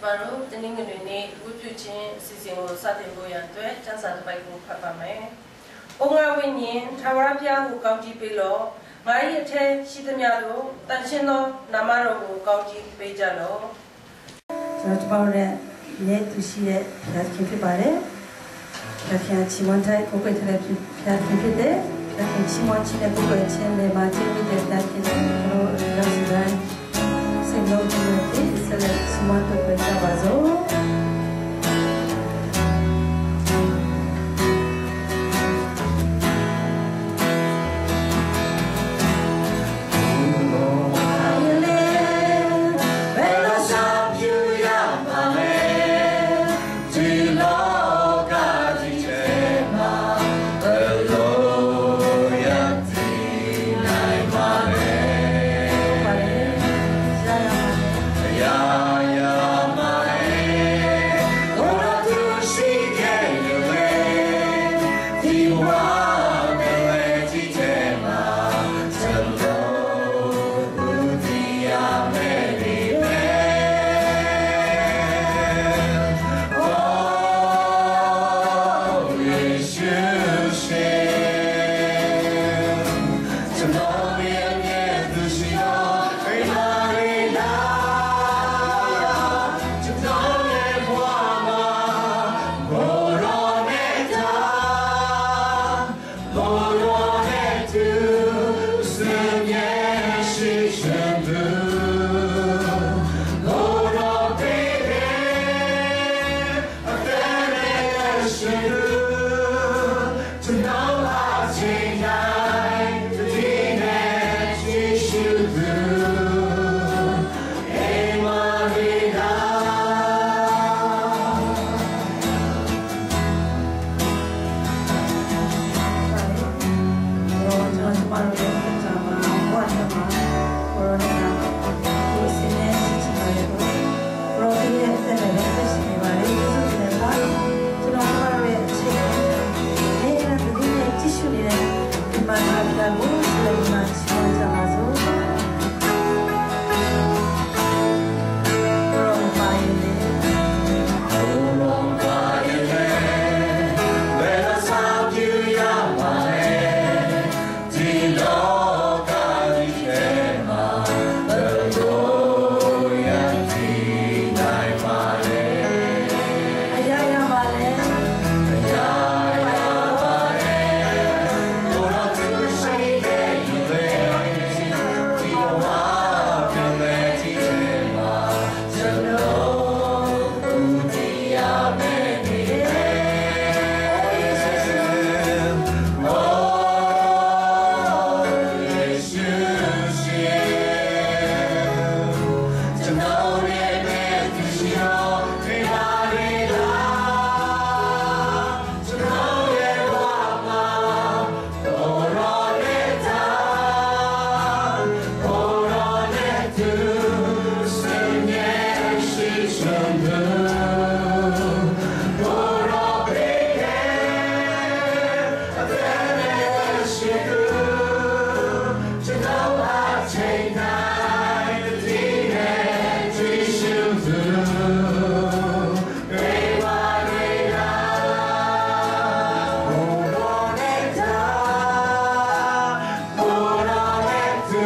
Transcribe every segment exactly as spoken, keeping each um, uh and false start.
바로 땡링그린이 우주진 시즌으로 사대보야돼 장사도바이고 파파메 옹아위님 타와피아고 가우지빌로 마이테 시드냐도 단신노 나마로고 가우지베자로 저번에 내 두시에 피아키피 바래 피아키아 치원타이 고베트레 피아키피데 피아키 치원치네 고베체네 마체미데 피아키네 그런 Segment select semua terbaca bazo.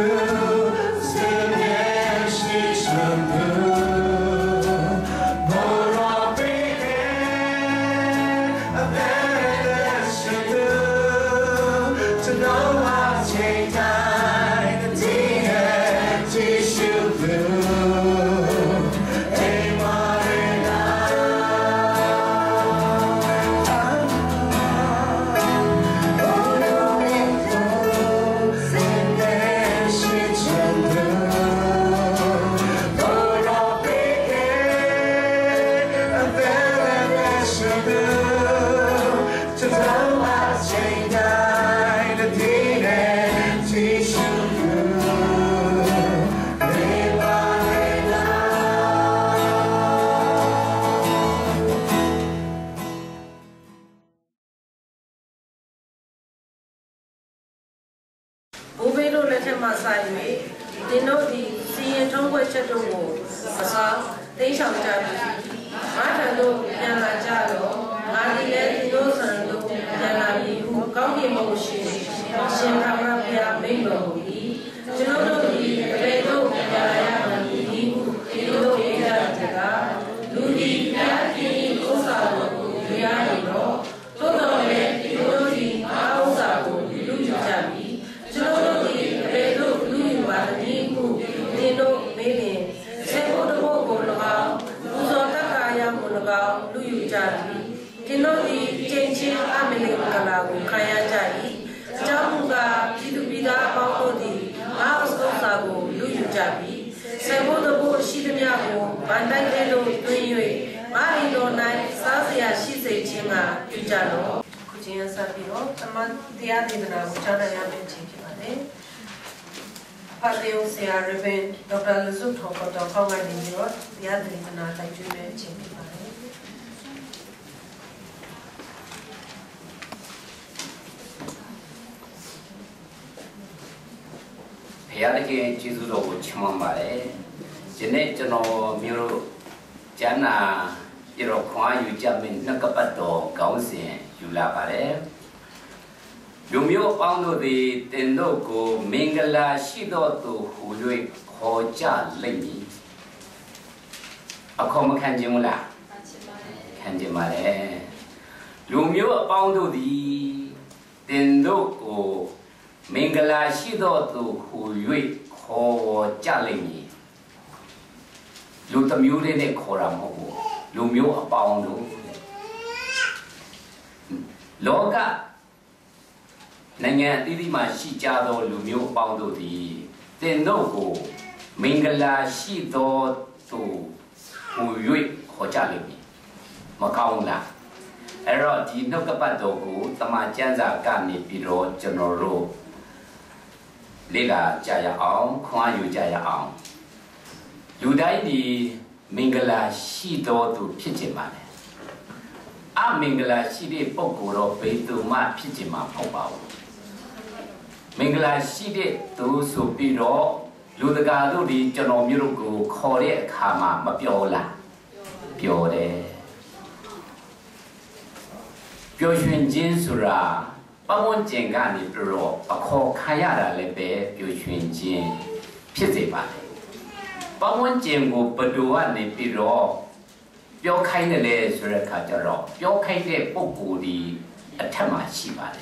Oh ငါထံသို့ပြန်လာကြတော့ငါဒီလည်းဒီလိုဆန်သို့ပြန်လာပြီးဟုကောင်းကင်ဘုံရှိရှင်ထာဝရဘုရားမိန့်တော်မူ၏ကျွန်တော်တို့ဒီအပေတို့ပြန်လာရမည်ဒီဟုဒီလိုရေးကြတဲ့ကလူဒီဘုရားရှင်၏ဥစ္စာကိုယူရနေတော့သို့တော်လည်းဒီလိုဒီအားဥစ္စာကိုလူယူကြပြီကျွန်တော်တို့ဒီအပေတို့လူယူပါသည်ဟုဒီလိုမေးရင်စေဖို့တို့ကို၎င်းလူစောတက္ကာယကို၎င်းလူယူကြပြီဒီလိုဒီချင်းချင်းအမလင်ကလာကိုခံရကြ၏အကြောင်းကပြည်သူပြည်သားအပေါင်းတို့သည်အားဥစ္စာကိုလူယူကြပြီစေဖို့တို့ရှိသမျှကိုဗန်တိုင်းတဲ့လို့တွင်၍မာရီတော်၌စားစရာရှိစေခြင်းကပြုကြတော့ခုချင်းဆက်ပြီးတော့တမန်တရားဒေသနာကိုကြားနိုင်ရမယ့်ခြင်းဖြစ်ပါတယ်။ပါတေယဆရာရဗင်ဒေါက်တာလဇုထောကတော်ခေါင်းကနေပြီးတော့တရားဒေသနာတိုက်ကျွေးမယ့်ခြင်းဖြစ်ပါတယ်။ဘုရားသခင်ကျေးဇူးတော်ကိုချီးမွမ်းပါတယ်။ဒီနေ့ကျွန်တော်မျိုးကျမ်းနာပြတော့ခွန်အားယူကြမင်းနှကပတ်တော်ခေါင်းစဉ်ယူလာပါတယ်။လူမျိုးအပေါင်းတို့သည်တင်တို့ကိုမင်္ဂလာရှိသောသူဟူ၍ခေါ်ကြလိမ့်မည်။အခေါ်မခံခြင်းမလား။ခံခြင်းပါလေ။လူမျိုးအပေါင်းတို့သည်တင်တို့ကိုမင်္ဂလာရှိသောသူဟူ၍ခေါ်ကြလိမ့်မည်လူတစ်မျိုးလေးနဲ့ခေါ်တာမဟုတ်ဘူးလူမျိုးအပေါင်းတို့လောကနိုင်ငံအသီးသီးမှာရှိကြသောလူမျိုးအပေါင်းတို့သည်တင်တို့ကိုမင်္ဂလာရှိသောသူဟူ၍ခေါ်ကြလိမ့်မည်မကောင်းလားအဲ့တော့ဒီနှုတ်ကပတ်တော်ကိုတမန်ကျမ်းစာကနေပြီးတော့ကျွန်တော်တို့လေ့လာကြရအောင်ခွန်အားယူကြရအောင်လူတိုင်းဒီမင်္ဂလာရှိတော်သူဖြစ်ခြင်းပါလေအမင်္ဂလာရှိတဲ့ပုဂ္ဂိုလ်တော့ဘယ်သူမှဖြစ်ခြင်းမဟုတ်ပါဘူးမင်္ဂလာရှိတဲ့သူဆိုပြီးတော့လူတကာတို့ဒီကျွန်တော်မျိုးတို့ကိုခေါ်တဲ့အခါမှာမပြောလားပြောတယ်ပြောရွှင်ခြင်းဆိုတာပဝန်းကျင်ကနေပြီးတော့အခေါ်ခံရတာလည်းပဲပျော်ရွှင်ခြင်းဖြစ်စေပါလေပဝန်းကျင်ကိုဘဒူကနေပြီးတော့ပြောခိုင်းတယ်လေဆိုတဲ့အခါကျတော့ပြောခိုင်းတဲ့ပုံကိုယ်ဒီအထက်မှာရှိပါတယ်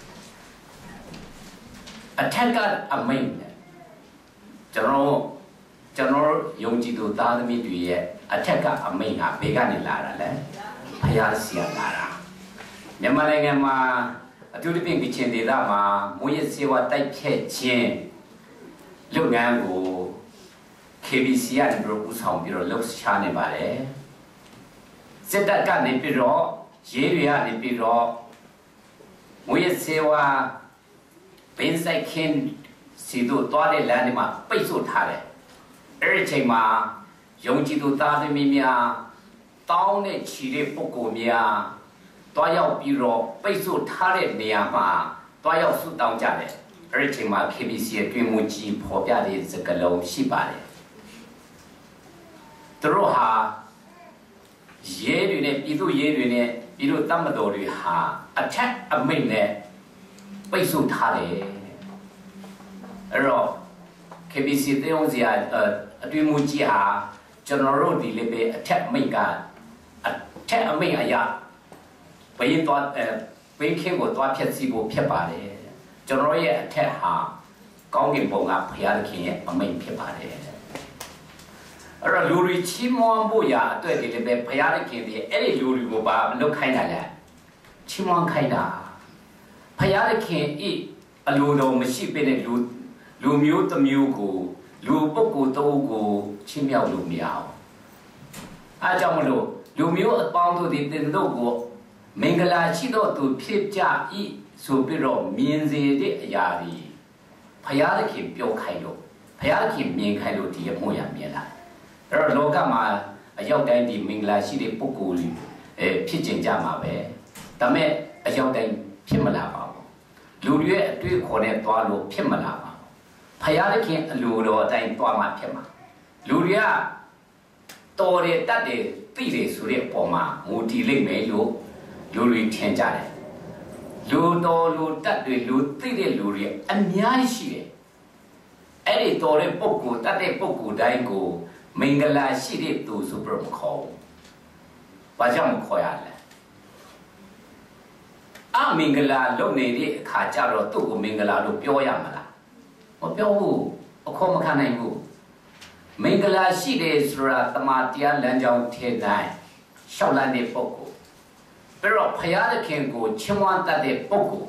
အထက်ကအမိန့်ကျွန်တော်ကျွန်တော်ယုံကြည်သူသားသမီးတွေရဲ့အထက်ကအမိန့်ဟာဘယ်ကနေလာတာလဲဘုရားဆီကလာတာမြန်မာနိုင်ငံမှာအထူးသဖြင့်ကချင်ဒေသမှာမွေးရစေဝါတိုက်ဖြတ်ခြင်းလုပ်ငန်းကို K B C ကနေပြီးတော့ဦးဆောင်ပြီးတော့လှုပ်ရှားနေပါတယ်စစ်တပ်ကနေပြီးတော့ရေးတွေကနေပြီးတော့မွေးရစေဝါဘင်းဆိုင်ခင်းစီတို့တွားတဲ့လမ်းတွေမှာပိတ်ဆို့ထားတယ်အဲ့ဒီအချိန်မှာယုံကြည်သူသားသမီးများတောင်းတဲ့ချီတဲ့ပုဂ္ဂိုလ်များတွားရောက်ပြီးတော့ပိတ်ဆို့ထားတဲ့နေရာမှာတွားရောက်ဆုတောင်းကြတယ်အဲ့ဒီအချိန်မှာ K B C ရဲ့တွင်မူကြီးပေါ်ပြတဲ့စကားလုံးရှိပါတယ်သူတို့ဟာရဲတွေနဲ့ပြည်သူရဲတွေနဲ့ပြည်သူတပ်မတော်တွေဟာအထက်အမိန့်နဲ့ပိတ်ဆို့ထားတယ်အဲ့တော့ K B C တေးအောင်စရာအတွင်မူကြီးဟာကျွန်တော်တို့ဒီလေးပဲအထက်အမိန့်ကအထက်အမိန့်အရာဘယ်တော့အဲဘယ်ခင်ကိုတွားဖြတ်စီဖို့ဖြစ်ပါတယ်ကျွန်တော်ရဲ့အထက်ဟာကောင်းကင်ဘုံကဘုရားသခင်ရဲ့အမိန့်ဖြစ်ပါတယ်အဲ့တော့လူတွေချီးမွမ်းဖို့ရာအတွက်ဒီလည်းပဲဘုရားသခင်ရဲ့အဲ့ဒီလူတွေကိုပါလုပ်ခိုင်းတာလေချီးမွမ်းခိုင်းတာဘုရားသခင်ဤအလိုတော်မရှိပေတဲ့လူလူမျိုးတစ်မျိုးကိုလူပုဂ္ဂိုလ်တစ်ဦးကိုချီးမြှောက်လို့မရအောင်အားကြောင့်မလို့လူမျိုးအပေါင်းတို့ဒီတင်တို့ကိုမင်္ဂလာရှိသောသူဖြစ်ကြ၏ဆိုပြီးတော့မြင်စေတဲ့အရာတွေဘုရားသခင်ပြောခိုင်းလို့ဘုရားသခင်မြင်ခိုင်းလို့ဒီအမှုရမြင်လာအဲ့တော့လောကမှာအရောက်တိုင်းဒီမင်္ဂလာရှိတဲ့ပုဂ္ဂိုလ်တွေအဲဖြစ်ကျင်ကြမှာပဲဒါမဲ့အရောက်တိုင်းဖြစ်မလာပါဘူးလူတွေရဲ့အတွေ့အခေါ်နဲ့သွားလို့ဖြစ်မလာပါဘူးဘုရားသခင်အလိုတော်အတိုင်းသွားမှဖြစ်မှာလူတွေကတော်တယ်တတ်တယ်သိတယ်ဆိုတဲ့ပုံမှာမူတည်လိမ့်မယ်လို့လူတွေထင်ကြတယ်လူတော်လူတတ်တွေလူသိတဲ့လူတွေအများကြီးရှိတယ်အဲ့ဒီတော်တဲ့ပုဂ္ဂိုလ်တတ်တဲ့ပုဂ္ဂိုလ်တိုင်းကိုမင်္ဂလာရှိတဲ့သူဆိုပြီးမခေါ်ဘူးဘာကြောင့်မခေါ်ရလဲအမင်္ဂလာလုပ်နေတဲ့အခါကျတော့သူ့ကိုမင်္ဂလာလို့ပြောရမလားမပြောဘူးအခေါ်မခံနိုင်ဘူးမင်္ဂလာရှိတယ်ဆိုတာတမန်တရားလမ်းကြောင်းထဲတိုင်းရှောက်လန်းတဲ့ပုဂ္ဂိုလ်ပြီးတော့ဖယားသခင်ကိုချီးမွမ်းတတ်တဲ့ပုဂ္ဂိုလ်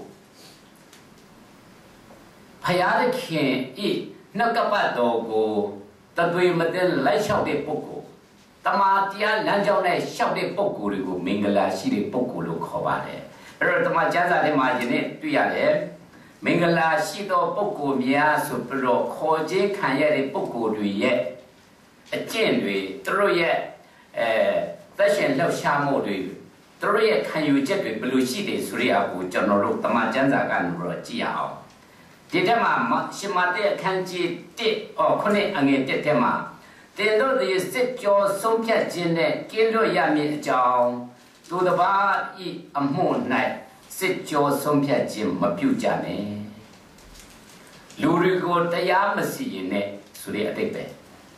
ဖယားသခင်ဤနှုတ်ကပတ်တော်ကိုတသွေမသိလိုက်လျှောက်တဲ့ပုဂ္ဂိုလ်တမန်တရားလမ်းကြောင်းနဲ့ရှောက်တဲ့ပုဂ္ဂိုလ်တွေကိုမင်္ဂလာရှိတဲ့ပုဂ္ဂိုလ်လို့ခေါ်ပါတယ်အဲ့တော့တမန်ကျမ်းစာထဲမှာယနေ့တွေ့ရတယ်မင်္ဂလာရှိသောပုဂ္ဂိုလ်များဆိုပြီးတော့ခေါ်ခြင်းခံရတဲ့ပုဂ္ဂိုလ်တွေရဲ့အကျင့်တွေသူတို့ရဲ့အဲသက်ရှင်လှုပ်ရှားမှုတွေသူတို့ရဲ့ခံယူချက်တွေဘယ်လိုရှိတယ်ဆိုရအောင်ကျွန်တော်တို့တမန်ကျမ်းစာကနေတော့ကြည့်ရအောင်ဒီထဲမှာရှင်မတဲ့အခန်းကြီးတစ်အော်ခုနှစ်အငယ်တစ်ထဲမှာတင်တို့ဒီစစ်ကြောဆုံးဖြတ်ခြင်းနဲ့ကင်းလွတ်ရမည်အကြောင်းသူတစ်ပါးဤအမှု၌စစ်ကြောဆုံးဖြတ်ခြင်းမပြုကြနဲ့လူတွေကိုတရားမစီရင်နဲ့ဆိုတဲ့အတိတ်ပဲ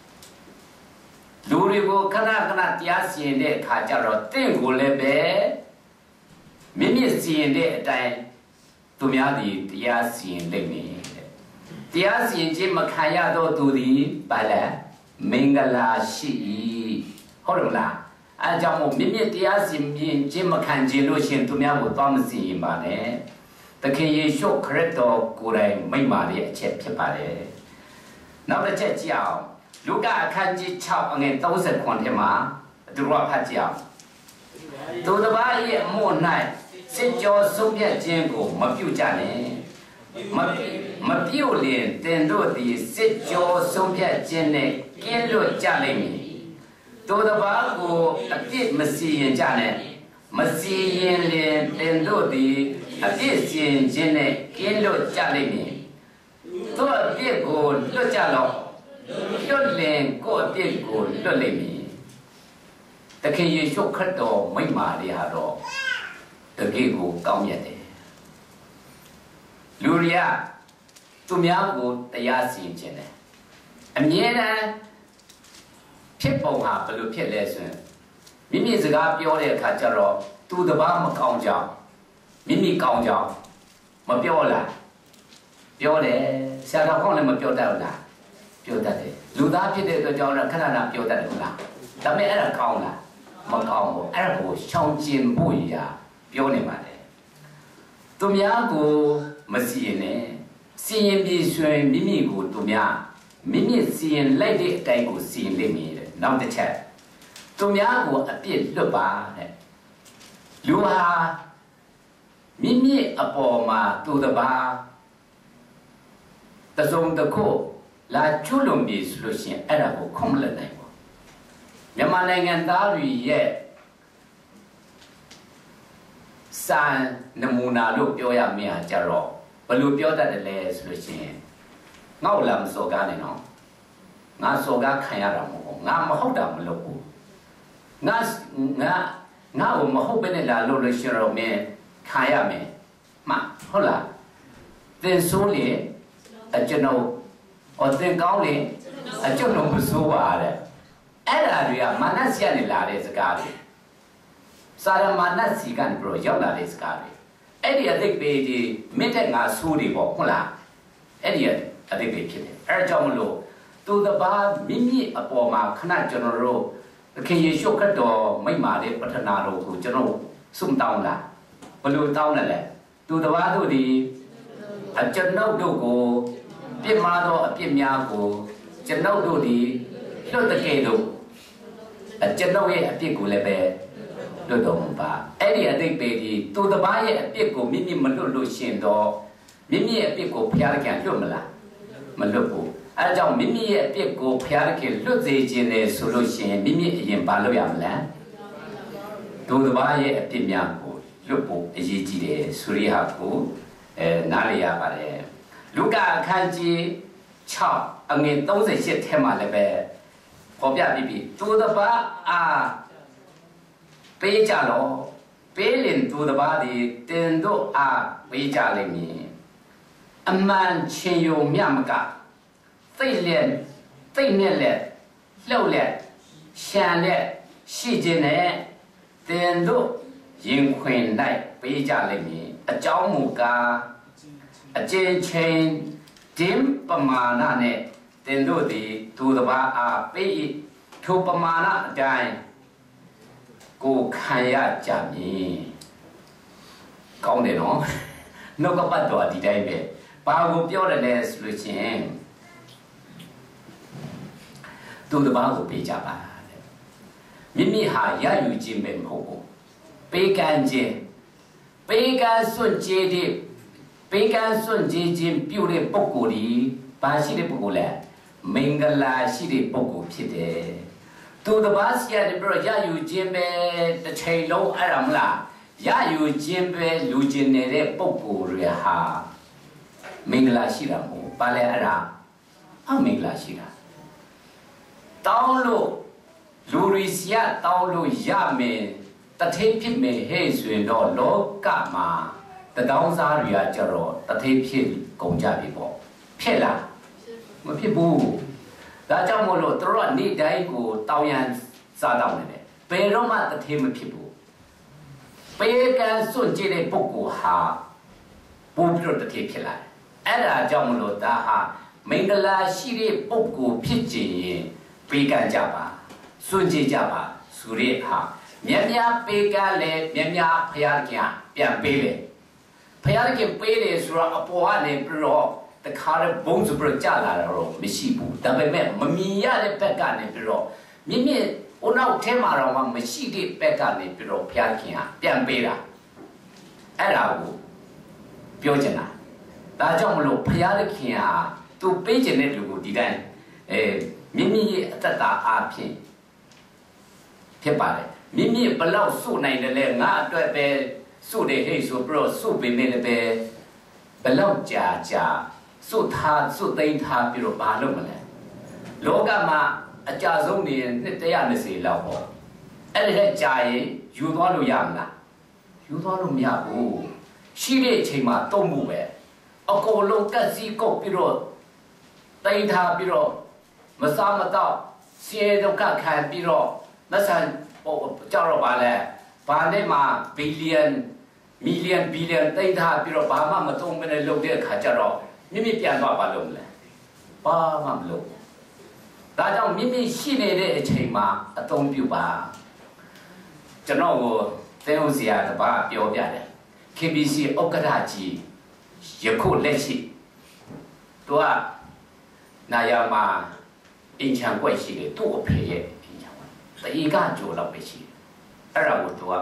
လူတွေကိုခဏခဏတရားစီရင်တဲ့အခါကျတော့တင့်ကိုလည်းပဲမိမိစီရင်တဲ့အတိုင်းသူများဒီတရားစီရင်လိမ့်မယ်တရားစီရင်ခြင်းမခံရတော့သူဒီဘာလဲမင်္ဂလာရှိဟုတ်တယ်မလားအဲကြောင့်မို့မိမိတရားစီရင်ခြင်းမခံခြင်းလို့ရှင်သူများကိုသွားမစီရင်ပါနဲ့သခင်ယေရှုခရစ်တော်ကိုယ်တိုင်မိန့်ပါတဲ့အချက်ဖြစ်ပါတယ်နောက်တစ်ချက်ကြည့်အောင်လူကာအခန်းကြီး၆အငယ်၃၇ထဲမှာသူတို့ဖတ်ကြည့်အောင်သူတစ်ပါးရဲ့အမှု၌စစ်ကြောဆုံးဖြတ်ခြင်းကိုမပြုကြနဲ့မမပြုလျင်တင်တို့သည်စစ်ကြောဆုံးဖြတ်ခြင်းနဲ့ကင်းလွတ်ကြလိမ့်မည်သူတစ်ပါးကိုအပြစ်မစီရင်ကြနဲ့မစီရင်လျင်တင်တို့သည်အပြစ်စီရင်ခြင်းနဲ့ကင်းလွတ်ကြလိမ့်မည်သူအပြစ်ကိုလွတ်ကြလော့လွတ်လင်ကိုအပြစ်ကိုလွတ်လိမ့်မည်တခင်ယေရှုခရစ်တော်မိန့်မာတွေဟာတော့တကယ်ကိုကောင်းမြတ်တယ်လူတွေကသူများကိုတရားစီရင်ခြင်းတယ်အမြဲတမ်းဖြစ်ပုံဟာဘယ်လိုဖြစ်လဲဆိုရင်မိမိစကားပြောတဲ့အခါကျတော့သူတစ်ပါးမကောင်းကြောင်းမိမိကောင်းကြောင်းမပြောလားပြောတယ်ဆရာတော်ကောင်းလည်းမပြောတတ်ဘူးလားပြောတတ်တယ်လူသားဖြစ်တဲ့အတွက်ကြောင့်လည်းခဏခဏပြောတတ်တယ်ဟုတ်လားဒါပေမဲ့အဲ့ဒါကောင်းလားမကောင်းဘူးအဲ့ဒါကိုရှောင်ကျဉ်ဖို့ရာပြောနေပါတယ်သူများကိုမစီရင်နဲ့စီရင်ပြီးဆိုရင်မိမိကိုသူများမိမိစီရင်လိုက်တဲ့အတိုင်းကိုစီရင်လိမ့်မယ်တဲ့နောက်တစ်ချက်သူများကိုအပြစ်လွတ်ပါတဲ့လူဟာမိမိအပေါ်မှာသူတစ်ပါးတစုံတစ်ခုလာကျွလွန်ပြီးဆိုလို့ရှိရင်အဲ့ဒါကိုခွင့်မလက်နိုင်ဘူးမြန်မာနိုင်ငံသားတွေရဲ့စံနမူနာလို့ပြောရမယ့်အကြတော့ဘယ်လိုပြောတတ်တယ်လဲဆိုလို့ရှိရင်ငေါ့လာမစော်ကားနေနော်ငါစော်ကားခံရတာမဟုတ်ငါမဟုတ်တာမလုပ်ဘူးငါငါငါ့ကိုမဟုတ်ဘဲနဲ့လာလို့လို့ရှိတော့မင်းခံရမယ်မှဟုတ်လားသင်ဆိုးလေအကျွန်ုပ်ဟောသင်ကောင်းလေအကျွန်ုပ်မဆိုးပါတဲ့အဲ့ဒါတွေကမာနစီကနေလာတဲ့စကားတွေစာရမာနစီကနေပြီးတော့ရောက်လာတဲ့စကားတွေအဲ့ဒီအသိပေဒီမင်းတဲ့ငါဆိုးတွေပေါ့ဟုတ်လားအဲ့ဒီအသိပေဖြစ်တယ်အဲ့ဒါကြောင့်မလို့သူတစ်ပါးမိမိအပေါ်မှာခဏကျွန်တော်တို့သခင်ယေရှုခရစ်တော်မိန့်မာတဲ့ပထနာတော်ကိုကျွန်တော်စုံတောင်းတာဘယ်လိုတောင်းလဲလဲသူတစ်ပါးတို့ဒီအကျွန်ုပ်တို့ကိုပြစ်မှားသောအပြစ်များကိုကျွန်ုပ်တို့ဒီလွတ်တကယ်တို့အကျွန်ုပ်ရဲ့အပြစ်ကိုလည်းပဲလွတ်တော်မူပါအဲ့ဒီအသိပေဒီသူတစ်ပါးရဲ့အပြစ်ကိုမိမိမလွတ်လို့ရှင်တော့မိမိရဲ့အပြစ်ကိုဘုရားခင်လွတ်မလားမလွတ်ဘူးအဲဒါကြောင့်မိမိရဲ့အပြစ်ကိုဘုရားခင်လွတ်စေခြင်းလေဆိုလို့ရှိရင်မိမိအရင်ဘာလုပ်ရမလဲသူတစ်ပါးရဲ့အပြစ်များကိုလွတ်ဖို့အရေးကြီးတယ်ဆိုရဟာကိုအဲနားလည်ရပါတယ်လူကာအခန်းကြီး၆အငယ်၃၈ထဲမှာလည်းပဲခေါ်ပြပြီးပြီသူတစ်ပါးအားပေးကြလို့ပေးလင်သူတစ်ပါးဒီတင်တို့အားပေးကြလိမ့်မည်အမှန်ချင်းယုံမြမကသိလက်သိနဲ့လက်လှုပ်လက်ရှံလက်ရှိခြင်းနဲ့တင်တို့ရင်ခွင်၌ပေးကြလိမ့်မည်အကြောင်းမူကားအကျဉ်းချင်းဒင်းပမာဏနဲ့တင်တို့သည်သူတစ်ပါးအားပေးထိုပမာဏအတိုင်းကိုခံရကြမည်ကောင်းတယ်နော်နှုတ်ကပတ်တော်ဒီတိုင်းပဲဘာကိုပြောတယ်လဲဆိုလို့ရှိရင်သူတစ်ပါးကိုပေးကြပါတဲ့မိမိဟာရယူခြင်းပဲမဟုတ်ဘူးပေးကမ်းခြင်းပေးကမ်းစွန့်ကြည်တဲ့ပေးကမ်းစွန့်ကြည်ခြင်းပြုတဲ့ပုဂ္ဂိုလ်ဒီဘာရှိတဲ့ပုဂ္ဂိုလ်လဲမင်္ဂလာရှိတဲ့ပုဂ္ဂိုလ်ဖြစ်တယ်သူတစ်ပါးစီရတယ်ပြီးတော့ရယူခြင်းပဲတစ်ချိန်လုံးအဲ့ဒါမလားရယူခြင်းပဲလူကျင်နေတဲ့ပုဂ္ဂိုလ်တွေဟာမင်္ဂလာရှိတာမဟုတ်ဘာလဲအဲ့ဒါအမင်္ဂလာရှိတာတောင်းလို့လူရီစီယတောင်းလို့ရမယ်တထိပ်ဖြစ်မယ်ဟဲ့ဆိုရင်တော့လောကမှာတတောင်းစားတွေကကြတော့တထိပ်ဖြစ်ကုန်ကြပြီပေါ့ဖြစ်လားမဖြစ်ဘူးဒါကြောင့်မို့လို့တို့ကနေ့တိုင်းကိုတောင်းရန်စားတောင်းနေတယ်ဘယ်တော့မှတထိပ်မဖြစ်ဘူးပေးကမ်းစွန့်ကြည့်တဲ့ပုဂ္ဂိုလ်ဟာပို့ပြီးတော့တထိပ်ဖြစ်လာတယ်အဲ့ဒါကြောင့်မလို့ဒါဟာမင်္ဂလာရှိတဲ့ပုဂ္ဂိုလ်ဖြစ်ခြင်းရင်ပေးကမ်းကြပါစွန့်ကြည့်ကြပါဆိုတဲ့ဟာမြတ်များပေးကမ်းလေမြတ်များဖရာကပြန်ပေးလေဖရာကပေးလေဆိုတော့အပေါ်ကနေပြီးတော့တခါတော့ဘုံစပရကြလာတော့မရှိဘူးဒါပေမဲ့မမြင်ရတဲ့ဘက်ကနေပြီးတော့မြင့်မြင့်ဟိုနောက်ထဲမှာတော့မရှိတဲ့ဘက်ကနေပြီးတော့ဖရာခင်ကပြန်ပေးတာအဲ့ဒါကိုပြောချင်တာဒါကြောင့်မလို့ဖရာခင်ဟာသူပေးချင်တဲ့လူကိုဒီတိုင်းအဲမြင့်မြင့်ရဲ့အတ္တအားဖြင့်ဖြစ်ပါတယ်မြင့်မြင့်ဘလောက်စုနိုင်တယ်လဲငါအတွက်ပဲစုတယ်ဟဲ့ဆိုပြီးတော့စုပေးနေတယ်ပဲဘလောက်ကြာကြာစုထားစုသိမ်းထားပြီးတော့ဘာလုပ်မလဲလောကမှာအကြဆုံးနေနှစ်တစ်ရာနှစ်စီလောက်ပေါ့အဲ့ဒီလက်ကြာရင်ယူသွားလို့ရမလားယူသွားလို့မရဘူးရှိတဲ့အချိန်မှာတုံးမှုပဲအကုန်လုံးကက်စီကုတ်ပြီးတော့သိမ်းထားပြီးတော့မစားမတော့ဆင်းရဲဒုက္ခခံပြီးတော့မဆန်ဟိုကြောက်တော့ပါလဲဘာနဲ့မှဘီလီယံမီလီယံဘီလီယံသိမ်းထားပြီးတော့ဘာမှမသုံးမနဲ့လုပ်တဲ့အခါကျတော့မိမိပြန်သွားပါလို့မလဲဘာမှမလုပ်ဒါကြောင့်မိမိရှိနေတဲ့အချိန်မှာအသုံးပြုပါကျွန်တော်ကိုသင်ဦးစရာတပါးပြောပြတယ် K B C ဥက္ကဋ္ဌကြီးယခုလက်ရှိသူကနာယာမှာအင်ချံကွက်ရှိတယ်သူ့အဖေရဲ့အင်ချံကွက်တေကကြိုလောက်ပဲရှိတယ်အဲ့ဒါကိုသူက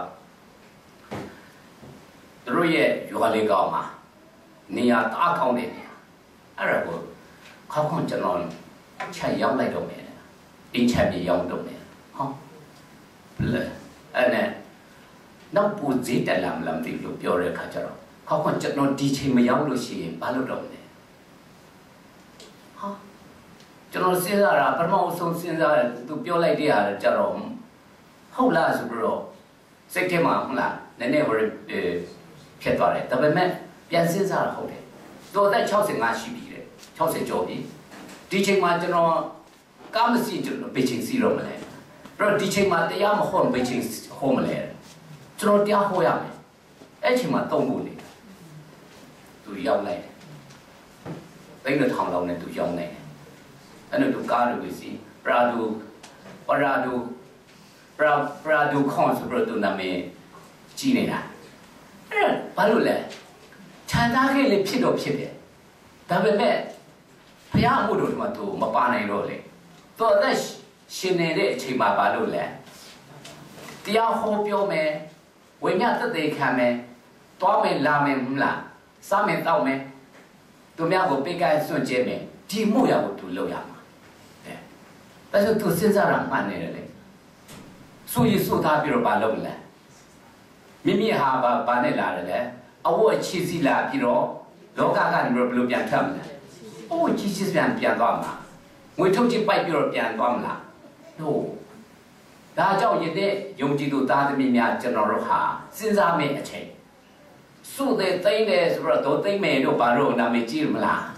သူတို့ရဲ့ရွာလေးကောင်းမှာနေရာတအားကောင်းတဲ့နေရာအဲ့ဒါကိုခေါင်းခွန်ကျွန်တော်ချက်ရောက်လိုက်တော့မယ်အင်ချံပြေရောက်တော့မယ်ဟောလေအဲ့နဲ့နောက်ပူဈေးတက်လာမလားမသိဘူးလို့ပြောတဲ့အခါကျတော့ခေါင်းခွန်ကျွန်တော်ဒီချိန်မရောက်လို့ရှိရင်ဘာလုပ်တော့မလဲဟာကျွန်တော်စဉ်းစားတာပထမဆုံးစဉ်းစားတယ်သူပြောလိုက်တဲ့ဟာကြတော့ဟုတ်လားဆိုပြီးတော့စိတ်ထဲမှာဟုတ်လားနည်းနည်းဟိုဖြစ်သွားတယ်ဒါပေမဲ့ပြန်စဉ်းစားတာဟုတ်တယ်တော်သက်65ရှိပြီတဲ့60ကျော်ပြီဒီချိန်မှာကျွန်တော်ကားမရှိကျွန်တော်ဘေးချိန်စီတော့မလဲအဲ့တော့ဒီချိန်မှာတရားမဟောဘေးချိန်ဟောမလဲကျွန်တော်တရားဟောရမယ်အဲ့ချိန်မှာတုံးဖို့လေသူရောက်လိုက်တယ်တိတ်တဲ့ထောင်လောင်းနဲ့သူရောက်နေတယ်အဲ့တော့သူကားလို့စီပရာဒူပရာဒူပရာပရာဒူခွန်ဆိုပြီးတော့နာမည်ကြီးနေတာအဲ့ဘာလို့လဲခြံသားခဲ့လေဖြစ်တော့ဖြစ်တယ်ဒါပေမဲ့ဘုရားအမှုတော်ဒီမှာသူမပါနိုင်တော့လေသူအသက်ရှင်နေတဲ့အချိန်မှာဘာလို့လဲတရားဟောပြောမယ်ဝိညာဉ်သက်သေခံမယ်တွားမယ်လာမယ်မလားစားမယ်တောက်မယ်သူများကိုပေးကမ်းစွန့်ကြဲမယ်ဒီမှုရကိုသူလုပ်ရမှာတဲ့ဒါဆိုသူစဉ်းစားတာမှန်နေတယ်လေဆိုရဆိုထားပြီးတော့ဘာလုပ်လဲမိမိဟာဘာဘာနဲ့လာတယ်လဲအဝတ်အချီစီလာပြီးတော့လောကကနေဘယ်လိုပြန်ထွက်မလဲအိုးချီစီပြန်ပြန်သွားမှာငွေထုတ်ချစ်ပိုက်ပြီးတော့ပြန်သွားမလား no ဒါကြောင့်ယနေ့ယုံကြည်သူသားသမီးများကျွန်တော်တို့ဟာစဉ်းစားမယ့်အချိန်စုတဲ့သိမ့်တယ်ဆိုတော့တော့သိမ့်မယ်တို့ဘာလို့နာမည်ကြီးမလား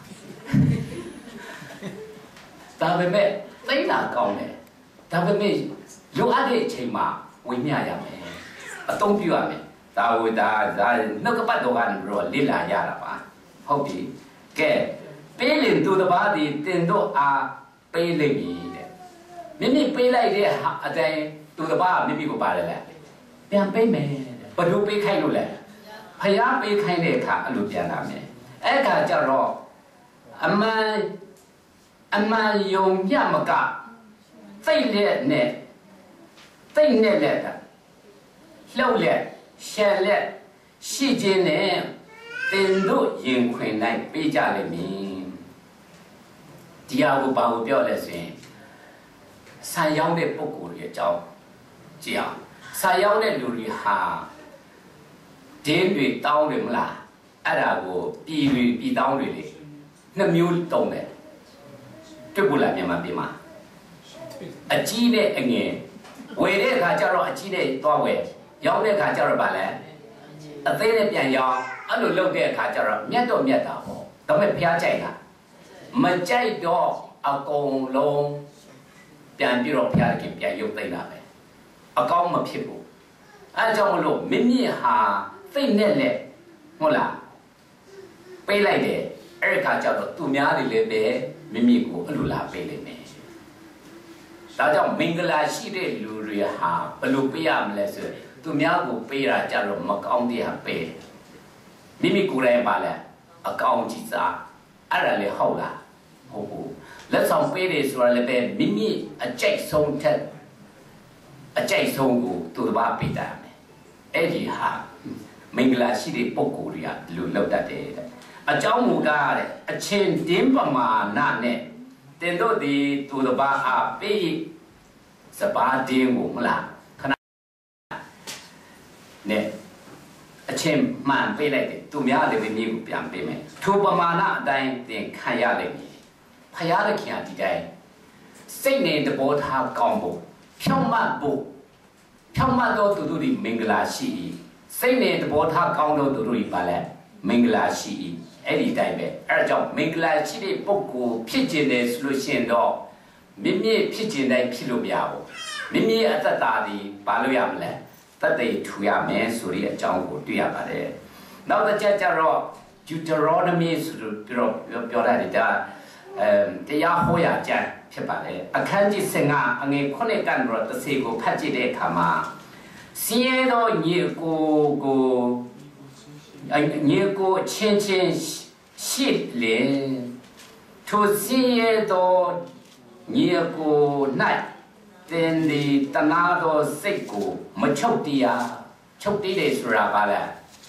ဒါပေမဲ့သိမ့်တာကောင်းတယ်ဒါပေမဲ့လိုအပ်တဲ့အချိန်မှာဝင်မြရမယ်အသုံးပြုရမယ်ဒါဝိဒါဒါနှုတ်ကပတ်တော်ကနေပြီးတော့လေ့လာရတာပါဟုတ်ပြီကဲပေးလင်သူတစ်ပါးဒီတင်တို့အားပေးလိမ့်မည်တဲ့မိမိပေးလိုက်တဲ့ဟာအတိုင်းသူတစ်ပါးမိမိကိုပါတယ်လေပြန်ပေးမယ်ဘယ်လိုပေးခိုင်းလို့လဲဖျားပေးခိုင်းတဲ့အခါအဲ့လိုပြန်လာမယ်အဲ့အခါကျတော့အမှန်အမှန်ယုံညမကသိတဲ့နဲ့သိနဲ့လက်တာလှုပ်လက်ရှယ်လက်ရှိခြင်းနဲ့တင်တို့ရင်ခွင်နိုင်ပေးကြလိမ့်မည်ဒီဟာကိုဘာကိုပြောလဲဆိုရင်ဆံရောက်တဲ့ပုဂ္ဂိုလ်ရဲ့အကြောင်းကြည့်အောင်ဆံရောက်တဲ့လူတွေဟာဒင်းတွေတောင်းတယ်မလားအဲ့ဒါကိုပြည်တွေပြည်တောင်းတွေလေနှစ်မျိုးတုံးတယ်တွေ့ဘူးလားမြန်မာပြည်မှာအကြီးနဲ့အငယ်ဝယ်တဲ့အခါကျတော့အကြီးနဲ့သွားဝယ်ရောင်းတဲ့အခါကျတော့ဗာလဲအသေးနဲ့ပြန်ရောင်းအဲ့လိုလုပ်တဲ့အခါကျတော့မြတ်တော့မြတ်တာပေါ့ဒါပေမဲ့ဖျားကြိုက်တာမကြိုက်တော့အကုန်လုံးပြန်ပြီးတော့ဖျားခင်ပြန်ရုပ်သိမ့်တာပဲအကောင်းမဖြစ်ဘူးအဲကြောင့်မလို့မိမိဟာသိနဲ့လက်ဟုတ်လားပေးလိုက်တယ်အဲ့ဒီခါကျတော့သူများတွေလည်းပဲမိမိကိုအဲ့လိုလာပေးလိမ့်မယ်ဒါကြောင့်မင်္ဂလာရှိတဲ့လူတွေဟာဘယ်လိုပေးရမလဲဆိုသူများကိုပေးတာကြတော့မကောင်းတဲ့ဟာပေးမိမိကိုယ်တိုင်ပါလဲအကောင်းကြီးစားအဲ့ဒါလေဟုတ်လားဟုတ်ဘူးလက်ဆောင်ပေးတယ်ဆိုတာလည်းပဲမိမိအကြိုက်ဆုံးထက်အကြိုက်ဆုံးကိုသူတစ်ပါးပေးတာမယ်အဲ့ဒီဟာမင်္ဂလာရှိတဲ့ပုဂ္ဂိုလ်တွေကဒီလိုလုပ်တတ်တယ်အကြောင်းမူကားတဲ့အချင်းတင်းပမာဏနဲ့တင်တို့ဒီသူတစ်ပါးအားပေးစပါးတင်းကိုမလားခဏနဲ့အချင်းမှန်ပေးလိုက်တယ်သူများလည်းပဲမျိုးကိုပြန်ပေးမယ်ထိုပမာဏအတိုင်းသင်ခံရလိမ့်မည်ဖယားသခင်အဒီတိုင်းစိတ်နဲ့တဘောထားကောင်းဖို့ဖြောင့်မတ်ဖို့ဖြောင့်မတ်သောသူတို့ဒီမင်္ဂလာရှိ၏စိတ်နဲ့တဘောထားကောင်းသောသူတို့ဒီပါလဲမင်္ဂလာရှိ၏အဲ့ဒီတိုင်းပဲအဲ့ဒါကြောင့်မင်္ဂလာရှိတဲ့ပုဂ္ဂိုလ်ဖြစ်ခြင်းတယ်ဆိုလို့ရှိရင်တော့မိမိဖြစ်ခြင်းတိုင်းဖြစ်လို့မရဘူးမိမိအတ္တတာဒီပါလို့ရမလဲတတ်သိထူရမယ်ဆိုတဲ့အကြောင်းကိုတွေ့ရပါတယ်နောက်တစ်ချက်ကျတော့ Deuteronomy ဆိုလို့ပြောပြောရတယ်ဒါအဲတရားဟောရာကျမ်းဖြစ်ပါတယ်အခန်းကြီး၁၅အငယ်ခုနှစ်ကနေတော့တစ်စေကိုဖတ်ကြည့်တဲ့အခါမှာစင်းရဲသောညီကိုကိုညီကိုချင်းချင်းရှိလေထိုစင်းရဲသောညီကို၌တင်ဒီတနာသောစိတ်ကိုမချုပ်တရားချုပ်တည်တယ်ဆိုတာပါလား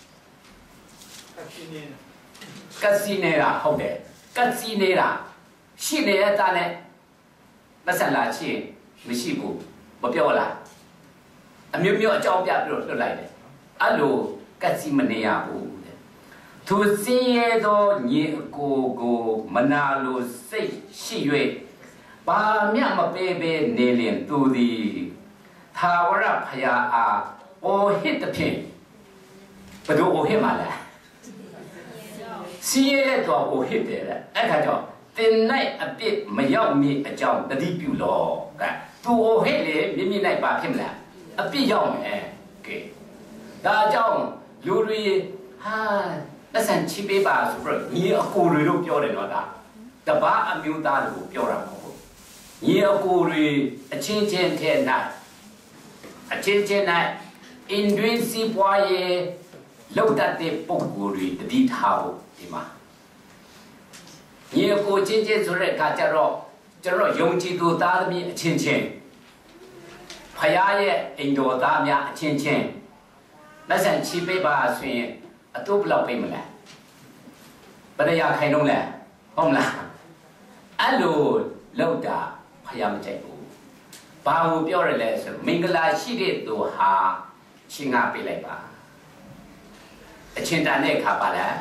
ကစီနေတာဟုတ်တယ်ကစီနေတာရှိနေရတာနဲ့ပတ်စံလာချင်းမရှိဘူးမပြောလားအမျိုးမျိုးအကြောင်းပြပြီးတော့လွတ်လိုက်တယ်အဲ့လိုကစီမနေရဘူးတဲ့သူစင်းရဲသောညီအကိုကိုမနာလိုစိတ်ရှိ၍ဘာမျှမပေးဘဲနေလင်သူသည်သာဝရဖယားအားအိုဟစ်တဲ့ဖြင့်ဘယ်လိုအိုဟစ်မှာလဲစီးရဲတော့အိုဟစ်တယ်အဲ့ခါကျတော့တင်၌အပြစ်မရောက်မီအကြောင်းတတိပြုလောကသူအိုဟစ်လေမြင့်မြင့်၌ပါဖြစ်မလားအပြစ်ရောက်မယ်ကဲဒါကြောင့်လူတွေဟာလက်ဆန်ချိပေးပါဆိုပြီးညီအကိုတွေတို့ပြောတယ်တော့ဒါတပါးအမျိုးသားတွေကိုပြောတာမဟုတ်ညီအကိုတွေအချင်းချင်းထဲ၌အချင်းချင်း၌အင်ဒွေစီပွားရဲ့လောက်တတ်တဲ့ပုံကိုယ်တွေတတိထားဖို့ဒီမှာညီအကိုချင်းချင်းဆိုတဲ့အခါကျတော့ကျွန်တော်ယုံကြည်သူသားသမီးအချင်းချင်းဖယားရဲ့အိမ်တော်သားများအချင်းချင်းလက်ဆန်ချိပေးပါဆိုရင်အတူဘလောက်ပေးမလဲပရိယာခိုင်တော့လဲဟုတ်မလားအဲ့လိုလောက်တာဖယားမကြိုက်ဘူးဘာကိုပြောရလဲဆိုမင်္ဂလာရှိတဲ့သူဟာချင်းငါပေးလိုက်ပါအချင်းတန်တဲ့အခါပါလား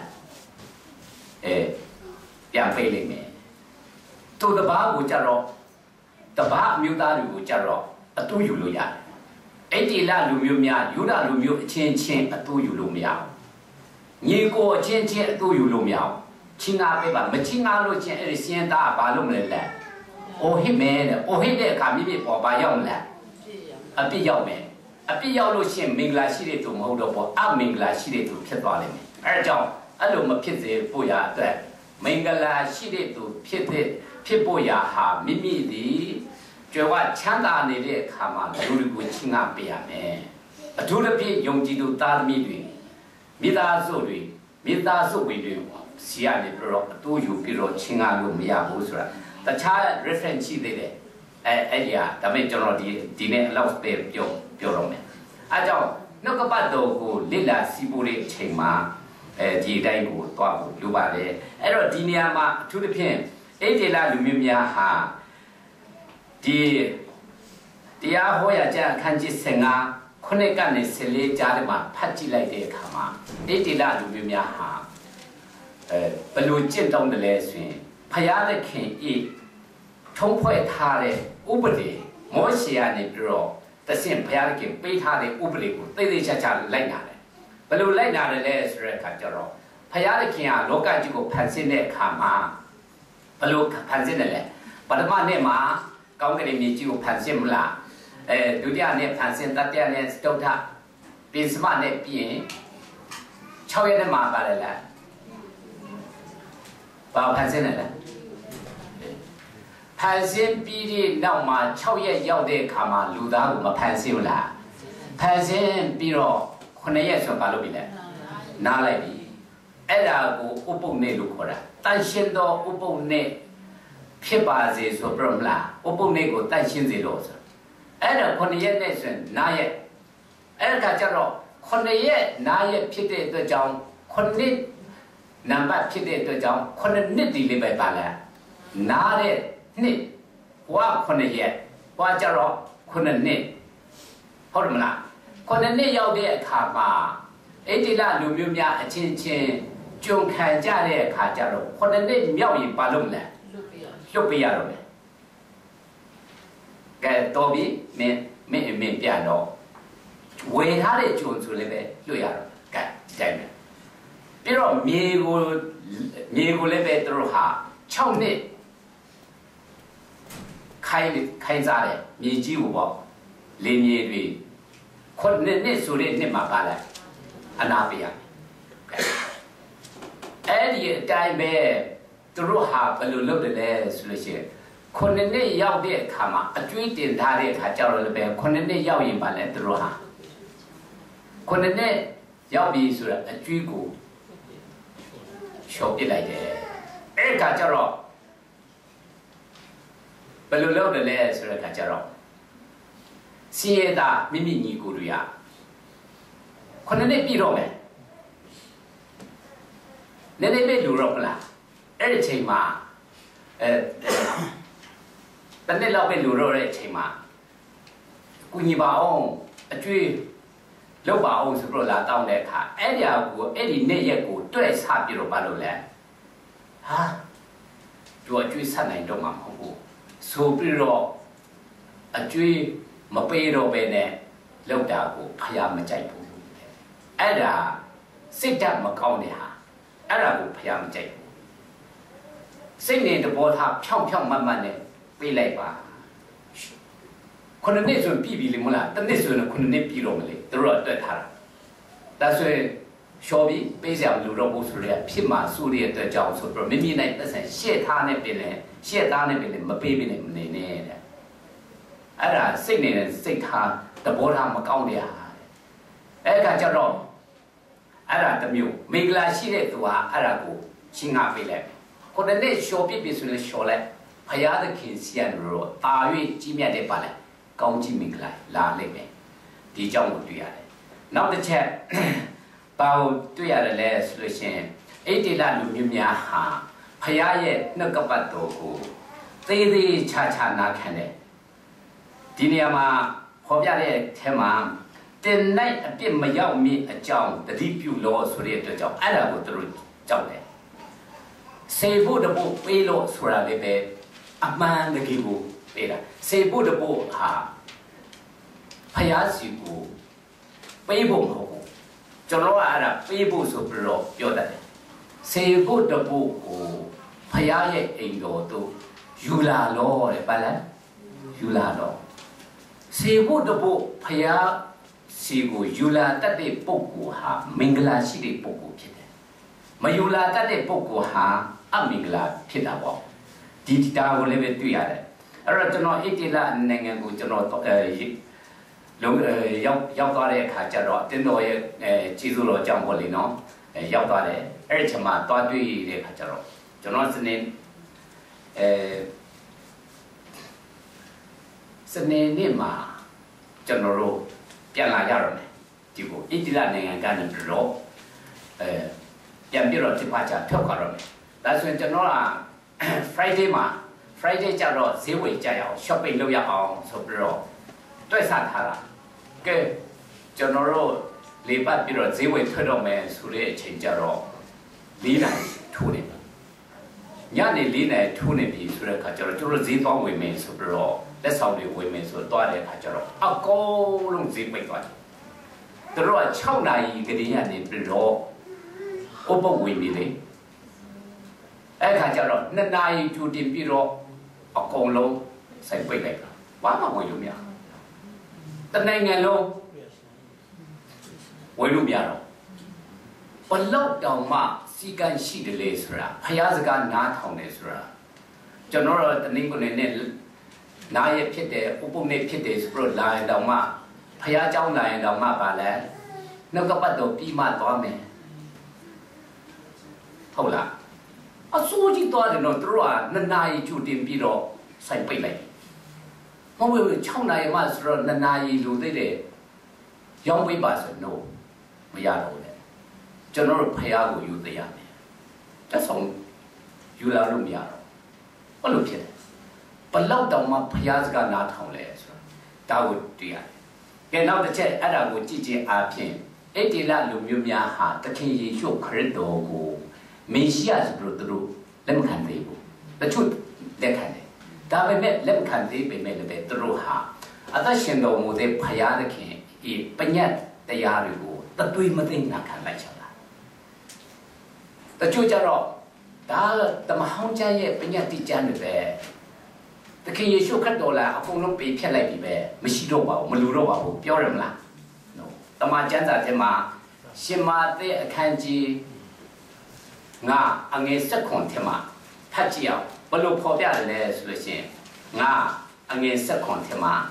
အဲပြန်ပေးလိမ့်မယ်သူတစ်ပါးကိုကြတော့တဘာမျိုးသားတွေကိုကြတော့အတူယူလို့ရတယ်အဲ့ဒီလာလူမျိုးများယူဒလူမျိုးအချင်းချင်းအတူယူလို့မရဘူးညီကိုအချင်းချင်းအတူယူလို့မရဘူးချင်းငါပဲပါမချင်းငါလို့ချင်းအဲ့ဒီစင်းသားဘာလို့မလဲလဲအိုဟိမဲတဲ့အိုဟိတဲ့အခါမိမိပေါ်ပါရောက်လဲအပြစ်ရောက်မယ်အပြစ်ရောက်လို့ရှင်မင်္ဂလာရှိတဲ့သူမဟုတ်တော့ဘူးအမင်္ဂလာရှိတဲ့သူဖြစ်သွားလိမ့်မယ်အဲဒါကြောင့်အဲ့လိုမဖြစ်စေဖို့ရအတွက်မင်္ဂလာရှိတဲ့သူဖြစ်တဲ့ဖြစ်ဖို့ရဟာမိမိဒီကျွယ်ဝချမ်းသာနေတဲ့အခါမှာလူတွေကိုချင်းငါပေးရမယ်အထူးသဖြင့်ယုံကြည်သူသားသမီးတွေမိသားစုတွေမိသားစုဝင်တွေစီရနေပြီးတော့အတူယူပြီးတော့ချင်းငါလို့မရဘူးဆိုတာတခြား reference ရှိသေးတယ်အဲအဲ့ဒီဟာဒါပေမဲ့ကျွန်တော်ဒီဒီနေ့အလောက်ပဲပြောပြောတော့မယ်အဲကြောင့်နှုတ်ကပတ်တော်ကိုလစ်လာစီးပိုးတဲ့အချိန်မှာအဲဒီအတိုင်းကိုတွားဖို့လိုပါတယ်အဲ့တော့ဒီနေရာမှာအထူးသဖြင့်အိဒေလာလူမျိုးများဟာဒီတရားဟောရကြအခန်းကြီးဆယ်ငါခုနှစ်ကနေဆယ်လေးကြားထဲမှာဖတ်ကြည့်လိုက်တဲ့အခါမှာအိဒေလာလူမျိုးများဟာအဲဘယ်လိုကျင့်သုံးတယ်လဲဆိုရင်ဖယားသခင်ဤထုံးဖွဲ့ထားတဲ့ဥပဒေမောရှေကနေပြီးတော့တဆင့်ဖယားသခင်ပေးထားတဲ့ဥပဒေကိုသိသိချာချာလိုက်နာတယ်ဘယ်လိုလိုက်နာတယ်လဲဆိုတဲ့အခါကျတော့ဖယားသခင်ကလောကကြီးကိုဖန်ဆင်းတဲ့အခါမှာဘယ်လိုဖန်ဆင်းတယ်လဲပထမနေ့မှာကောင်းကင်မြေကြီးကိုဖန်ဆင်းမလားအဲဒုတိယနေ့ဖန်ဆင်းတတိယနေ့စတုတ္ထပိစမနေ့ပြီးရင်၆ရက်နေ့မှာပါတယ်လားဘာဖန်ဆင်းတယ်လဲဖန်ဆင်းပြီးတဲ့နောက်မှာ၆ရက်ရောက်တဲ့အခါမှာလူသားကိုမဖန်ဆင်းဘူးလားဖန်ဆင်းပြီးတော့ခုနှစ်ရက်ဆိုဘာလုပ်ပြီလဲနားလိုက်ပြီအဲ့ဒါကိုဥပုပ်နေ့လို့ခေါ်တာတန်ရှင်းသောဥပုပ်နေ့ဖြစ်ပါစေဆိုပြမလားဥပုပ်နေ့ကိုတန်ရှင်းစေလို့ဆိုအဲ့ဒါခုနှစ်ရက်နဲ့ဆိုရင်နားရက်အဲ့ဒါကြတော့ခုနှစ်ရက်နားရက်ဖြစ်တဲ့အတွက်ကြောင့်ခုနှစ်နံပါတ်ဖြစ်တဲ့အတွက်ကြောင့်ခုနှစ်ဒီလေးပဲပါလဲနားတဲ့နှစ်ဟွာခုနှစ်ရက်ဟွာကြတော့ခုနှစ်ဟုတ်တယ်မလားခုနှစ်ရောက်တဲ့အခါမှာအိတိလလူမျိုးများအချင်းချင်းကြုံခံကြတဲ့အခါကျတော့ခုနှစ်မြောက်ရင်ဘာလုပ်မလဲလွတ်ပေးရတော့မယ်ကဲတော်ပြီမင်းမင်းမင်းပြန်တော့ဝယ်ထားတဲ့ဂျုံဆိုလည်းပဲလွတ်ရတော့ကဲဒီတိုင်းပဲပြီးတော့မြေကိုမြေကိုလည်းပဲသူတို့ဟာ၆နှစ်ခိုင်းခိုင်းစားတယ်မြေကြီးကိုပေါ့လင်းမြေတွေခုနှစ်နှစ်ဆိုတဲ့နှစ်မှာပါလဲအနာပေးရအဲ့ဒီအတိုင်းပဲသူတို့ဟာဘယ်လိုလုပ်တယ်လဲဆိုလို့ရှိရင်ခုနှစ်နှစ်ရောက်တဲ့အခါမှာအကျွေးတင်ထားတဲ့အခါကျတော့လည်းပဲခုနှစ်နှစ်ရောက်ရင်ပါလဲသူတို့ဟာခုနှစ်နှစ်ရောက်ပြီဆိုတော့အကျွေးကိုချော်ပစ်လိုက်တယ်အဲ့ခါကျတော့ဘယ်လိုလုပ်တယ်လဲဆိုတဲ့အခါကျတော့စီရတာမိမိညီကိုတွေကခုနှစ်နှစ်ပြည့်တော့မယ်နည်းနည်းပဲလူတော့မလားအဲ့ဒီချိန်မှာအဲတနေ့လောက်ပဲလူတော့တဲ့အချိန်မှာကုညီပါအောင်အကျွေးလောက်ပါအောင်ဆိုတော့လာတောင်းတဲ့အခါအဲ့ဒီအကူအဲ့ဒီနေ့ရက်ကိုတွဲဆပြတော့ဘာလို့လဲဟာသူအကျွေးဆက်နိုင်တော့မှာမဟုတ်ဘူးဆိုပြီးတော့အကျွေးမပေးတော့ပဲနဲ့လောက်တာကိုဖယားမကြိုက်ဘူးအဲ့ဒါစိတ်ဓာတ်မကောင်းတဲ့ဟာအဲ့ဒါကိုဖယားမကြိုက်ဘူးစိတ်နဲ့တဘောထားဖြောင်းဖြောင်းမတ်မတ်နဲ့ပေးလိုက်ပါခုနှစ်နှစ်ဆိုပြည်ပြီလေမလားတစ်နှစ်ဆိုရင်ခုနှစ်နှစ်ပြည်တော့မလေသူတို့ကတွက်ထားတာဒါဆိုရင်ရှော်ပြီးပေးစရာမလိုတော့ဘူးဆိုတော့ဖြစ်မှာစိုးရတဲ့အတွက်ကြောင့်ဆိုတော့မိမိနိုင်သက်ဆိုင်ရှေ့ထားနဲ့ပြင်လဲရှေ့သားနဲ့ပြင်လဲမပေးဘဲနဲ့မနေနဲ့တဲ့အဲ့ဒါစိတ်နေတဲ့စိတ်ထားတဘောထားမကောင်းတဲ့ဟာအဲ့ဒါကြတော့အဲ့ဒါတမျိုးမင်္ဂလာရှိတဲ့သူဟာအဲ့ဒါကိုချင်းငါပေးလိုက်ခုနှစ်နှစ်ရှော်ပြပြီဆိုရင်ရှော်လိုက်ဖယားသခင်စီရလို့တာ၍ကြီးမြတ်တဲ့ပါလဲကောင်းကြီးမင်္ဂလာလာလိမ့်မယ်ဒီကြောင့်ကိုတွေ့ရတယ်နောက်တစ်ချက်ဘာကိုတွေ့ရတယ်လဲဆိုလို့ရှိရင်အိတိလလူမျိုးများဟာဖယားရဲ့နှုတ်ကပတ်တော်ကိုသေးသေးချာချာနာခံတယ်ဒီနေရာမှာဖော်ပြတဲ့ထဲမှာတင်နိုင်အပြစ်မရောက်မီအကြောင်းတတိပြုလို့ဆိုတဲ့အတွက်ကြောင့်အဲ့ဒါကိုသူတို့ကြောက်တယ်စေဖို့တဖို့ပေးလို့ဆိုတာလည်းပဲအမှန်တကယ်ကိုပေးတာစေဖို့တဖို့ဟာဖယားစီကိုပေးဖို့မဟုတ်ဘူးကျွန်တော်ကအဲ့ဒါပေးဖို့ဆိုပြီးတော့ပြောတယ်စေဖို့တဖို့ကိုဖယားရဲ့အိမ်တော်တို့ယူလာလို့တဲ့ဘာလဲယူလာတော့စေဖို့တဖို့ဖယားစီကိုယူလာတတ်တဲ့ပုဂ္ဂိုလ်ဟာမင်္ဂလာရှိတဲ့ပုဂ္ဂိုလ်ဖြစ်တယ်မယူလာတတ်တဲ့ပုဂ္ဂိုလ်ဟာအမင်္ဂလာဖြစ်တာပေါ့ဒီတာကိုလည်းပဲတွေ့ရတယ်အဲ့တော့ကျွန်တော်အစ်တီလာနိုင်ငံကိုကျွန်တော်အဲလုံးရောက်ရောက်သွားတဲ့အခါကျတော့တင်းတော်ရဲ့အဲကျေးဇူးတော်ကြောင့်ပေါ့လေနော်အဲရောက်သွားတယ်အဲ့ဒီချိန်မှာတွားတွေ့တဲ့အခါကျတော့ကျွန်တော်စနေအဲစနေနေ့မှာကျွန်တော်တို့ပြန်လာကြတော့မယ်ဒီကိုအစ်တီလာနိုင်ငံကနေပြီးတော့အဲပြန်ပြီးတော့ဒီပါချာထွက်သွားတော့မယ်ဒါဆိုရင်ကျွန်တော်က Friday မှာ Friday ကျတော့ဈေးဝယ်ကြရအောင် shopping လုပ်ရအောင်ဆိုပြီးတော့တွဲစားထားတာကဲကျွန်တော်တို့လေပတ်ပြီးတော့ဈေးဝယ်ထွက်တော့မယ်ဆိုတဲ့အချိန်ကျတော့လေးနိုင်ထိုးနေပြီညနေလေးနိုင်ထိုးနေပြီဆိုတဲ့အခါကျတော့ကျွန်တော်ဈေးသွားဝယ်မယ်ဆိုပြီးတော့လက်ဆောင်တွေဝယ်မယ်ဆိုတော့တွားတဲ့အခါကျတော့အကုန်လုံးဈေးပိတ်သွားတယ်သူတို့က၆နာရီကလေးကနေပြီးတော့ဥပုပ်ဝင်ပြီလေအဲ့ခါကျတော့နှစ်နာရီကြိုတင်ပြီးတော့အကုန်လုံးစိုက်ပိတ်လိုက်တာဘာမှဝင်လို့မရတနိုင်ငံလုံးဝင်လို့မရတော့ဘလောက်တောင်မှစီကံရှိတယ်လေဆိုတာဖျားစကားနားထောင်တယ်ဆိုတာကျွန်တော်တို့တနင်္ဂနွေနေ့နားရဖြစ်တယ်ဥပုပ်နေ့ဖြစ်တယ်ဆိုတော့လာရင်တောင်မှဖျားเจ้าလာရင်တောင်မှပါလဲနှုတ်ကပတ်တော်ပြီးမှသွားမယ်ဟုတ်လားအစိုးကြီးသွားတယ်တော့သူတို့ကနှစ်နာရီကြိုတင်ပြီးတော့စိုက်ပိတ်လိုက်မဟုတ်ဘူး၆နာရီမှဆိုတော့နှစ်နာရီလိုသေးတယ်ရောင်းပိတ်ပါဆိုတော့မရတော့ဘူးလေကျွန်တော်တို့ဖယားကိုယူသေးရမယ်တက်ဆောင်ယူလာလို့မရတော့ဘာလို့ဖြစ်လဲဘလောက်တောင်မှဖယားစကားနားထောင်လဲဆိုတော့ဒါကိုတွေ့ရတယ်ကဲနောက်တစ်ချက်အဲ့ဒါကိုကြည့်ချင်းအားဖြင့်အဲ့ဒီလလူမျိုးများဟာတခင်ယေရှုခရစ်တော်ကိုမေရှိယဆိုပြီးတော့သူတို့လက်မခံသေးဘူးတချို့လက်ခံတယ်ဒါပေမဲ့လက်မခံသေးပေမဲ့လည်းသူတို့ဟာအသက်ရှင်တော်မူတဲ့ဖယားသခင်ဒီပညတ်တရားတွေကိုတသွေးမသိနာခံလိုက်ချင်တာတချို့ကြတော့ဒါတမဟောင်းကျမ်းရဲ့ပညတ်တိကျမ်းတွေပဲသခင်ယေရှုခရစ်တော်လာအကုန်လုံးပေးဖြတ်လိုက်ပြီပဲမရှိတော့ပါဘူးမလူတော့ပါဘူးပြောရမလားနော်တမန်ကျမ်းစာထဲမှာရှင်မာသဲအခန်းကြီးငါအငယ်ဆက်ခွန်ထဲမှာဖတ်ကြည့်အောင်ဘယ်လိုဖော်ပြရလဲဆိုလို့ရှိရင်ငါအငယ်ဆက်ခွန်ထဲမှာ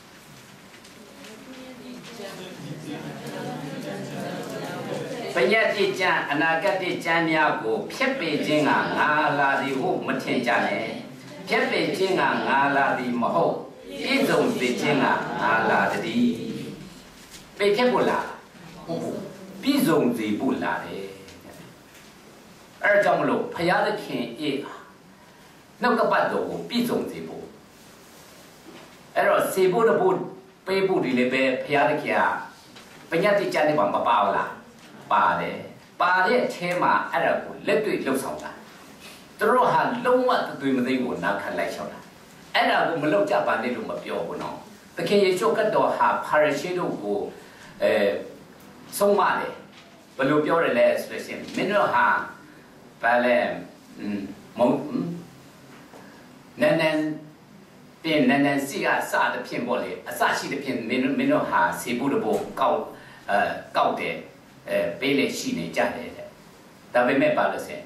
ပညာတိကျမ်းအနာဂတ်ကျမ်းများကိုဖျက်ပယ်ခြင်းကငါလာသည်ဟုမထင်ကြနဲ့ဖျက်ပယ်ခြင်းကငါလာသည်မဟုတ်ပြည့်စုံစေခြင်းကငါလာသည်ပေဖြတ်ဖို့လားဟုတ်ဘူးပြည့်စုံစေဖို့လာတယ်အဲ့ကြောင့်မလို့ဖယားသခင်အေးနှုတ်ကပတ်တော်ကိုပြည့်စုံစေဖို့အဲ့တော့စေဖို့တဖို့ပေးဖို့ဒီလည်းပဲဖယားသခင်ကပညာတိကျမ်းတွေမှာမပါဘူးလားပါတယ်ပါတဲ့အထဲမှာအဲ့ဒါကိုလက်တွေ့လှုပ်ဆောင်တာသူတို့ဟာလုံးဝသွေးမသိဘူးနားခံလိုက်ချောင်းတာအဲ့ဒါကိုမလုပ်ကြပါနဲ့လို့မပြောဘူးနော်သခင်ယေရှုခရစ်တော်ဟာဖာရရှေတို့ကိုအဲဆုံးမတယ်ဘယ်လိုပြောရလဲဆိုလို့ရှိရင်မင်းတို့ဟာဘာလဲမုံနန်းနန်းတင်နန်းနန်းစီကစတဲ့ဖြစ်ပေါ်လေအစရှိတဲ့ဖြစ်မင်းတို့မင်းတို့ဟာစေဖို့တဖို့ကောက်အဲကောက်တယ်အဲပေးလေရှိနေကြတယ်တဲ့ဒါပေမဲ့ပါလို့ဆိုရင်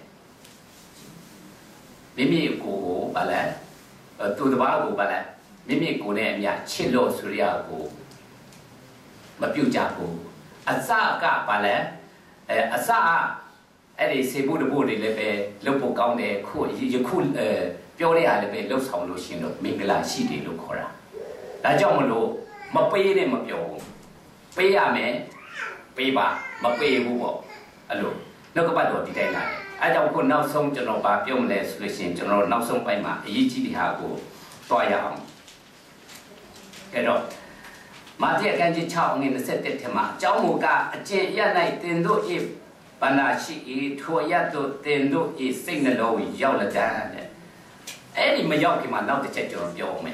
မိမိကိုယ်ကိုဘာလဲသူတစ်ပါးကိုဘာလဲမိမိကိုယ်နဲ့အမြချစ်လို့ဆိုရကိုမပြုတ်ကြဘူးအစကဘာလဲအဲအစအဲ့ဒီစေဖို့တဖို့တွေလည်းပဲလုတ်ဖို့ကောင်းတယ်ခုယခုအဲပြောရရလည်းပဲလှုပ်ဆောင်လို့ရှင်တော့မင်္ဂလာရှိတယ်လို့ခေါ်တာဒါကြောင့်မလို့မပေးနဲ့မပြောဘူးပေးရမယ်ပေးပါမပေးဘူးပေါ့အဲ့လိုနှုတ်ကပတ်တော်ဒီတိုင်းလာတယ်အဲကြောင့်ခုနောက်ဆုံးကျွန်တော်ဗာပြောမလဲဆိုလို့ရှိရင်ကျွန်တော်နောက်ဆုံးပိုင်းမှာအရေးကြီးတဲ့ဟာကိုတွားရအောင်ကဲတော့မာတိအကန့်ကြီး၆ငွေ၂၁ထဲမှာအကြောင်းမူကားအကျင့်ရ၌တင်တို့ဤဗန္နာရှိဤထိုရတို့တင်တို့ဤစိတ်နှလုံးရောက်လက်တန်းတဲ့အဲ့ဒီမရောက်ခင်မှာနောက်တစ်ချက်ကျွန်တော်ပြောအောင်မယ်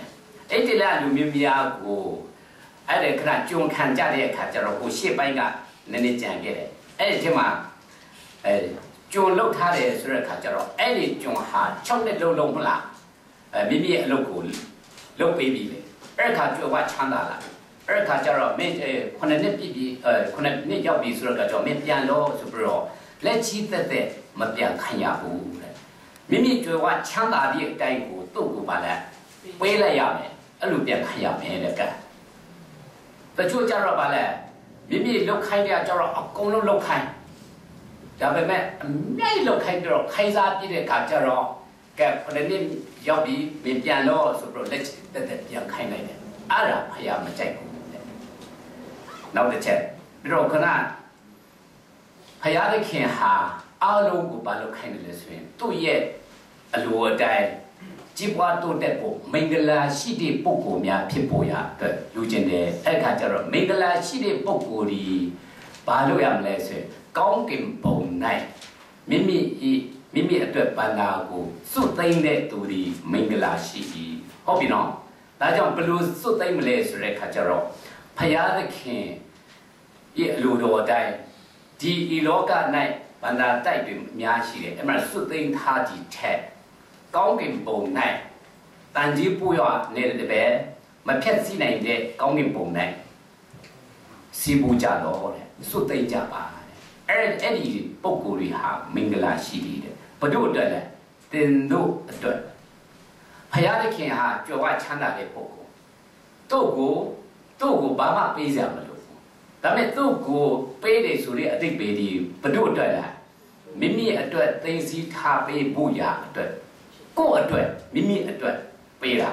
ไอ้ที่แรกอยู่มีมีอากูไอ้เด็กขนาดจงขันจ่าเด็กขาจะเรากูเชี่ยไปกะนั่นนี่แจ้งกันเลยไอ้ที่มาเออจงลูกท่าเด็กสุดขาจะเราไอ้ที่จงหาช่องเด็กลงลงพละเออมีมีลูกกูลูกปีบีเลยไอ้ขาจะว่าชันดาละไอ้ขาจะเราไม่เออคนนั้นเนี่ยปีบีเออคนนั้นเนี่ยยาวบีสุดขาจะไม่เปลี่ยนโลสุดโปรและชีวิตแต่ไม่เปลี่ยนขยับบูมิมิจะว่าชันดาดีใจกูตู้กูมาแล้วไปเลยยามเนี่ยอารมณ์เปลี่ยนขยับเนี่ยเลยกันแต่ช่วยจะเราไปแล้วมิมิลูกใครเนี่ยจะเราเอากงลูกใครจะไปแม่ไม่ลูกใครจะเราใครซาปีเนี่ยการจะเราแกคนนี้ยาวบีมีเปลี่ยนโลสุดโปรเล็กแต่แต่เปลี่ยนใครไหนเนี่ยอะไรพยายามมาใจกูเนี่ยเราจะเช็ดเราคนนั้นพยายามได้เขียนหาอารมณ์กูไปลูกใครเนี่ยเลยส่วนตู้เย่อลัวใจจีบว่าตัวเด็กปุ๊มิงกลาชีดีปุ๊กกูมีพิบูยาเกิดรู้จังเดไอ้ข้าจะรู้มิงกลาชีดีปุ๊กกูดีบาลูยามเลยสิก้องกิมปุ่นไหนมิมีอีมิมีตัวปัญหากูสุดท้ายเนี่ยตัวดีมิงกลาชีดีฮอบบี้น้องแต่จังปลุกสุดท้ายมาเลยสิเรื่องข้าจะรู้พยายามเขียนอีลูโดใจดีอีโลกาไหนปัญหาใจเป็นมีอาชีพเอ็มสุดท้ายท่าดีแท้ก้องกินปุ่นไหน但是不要那那边，没骗子那的讲明白呢，是不假咯嘞，说对假吧。而而里不顾虑哈，明个啦是的的，不对的嘞，真都对。还要得看哈，就我强大的不顾，都顾都顾爸爸背上不了，咱们都顾背的手里一定背的不对的嘞，明明一对，但是他背不一样对，过一对，明明一对。背了，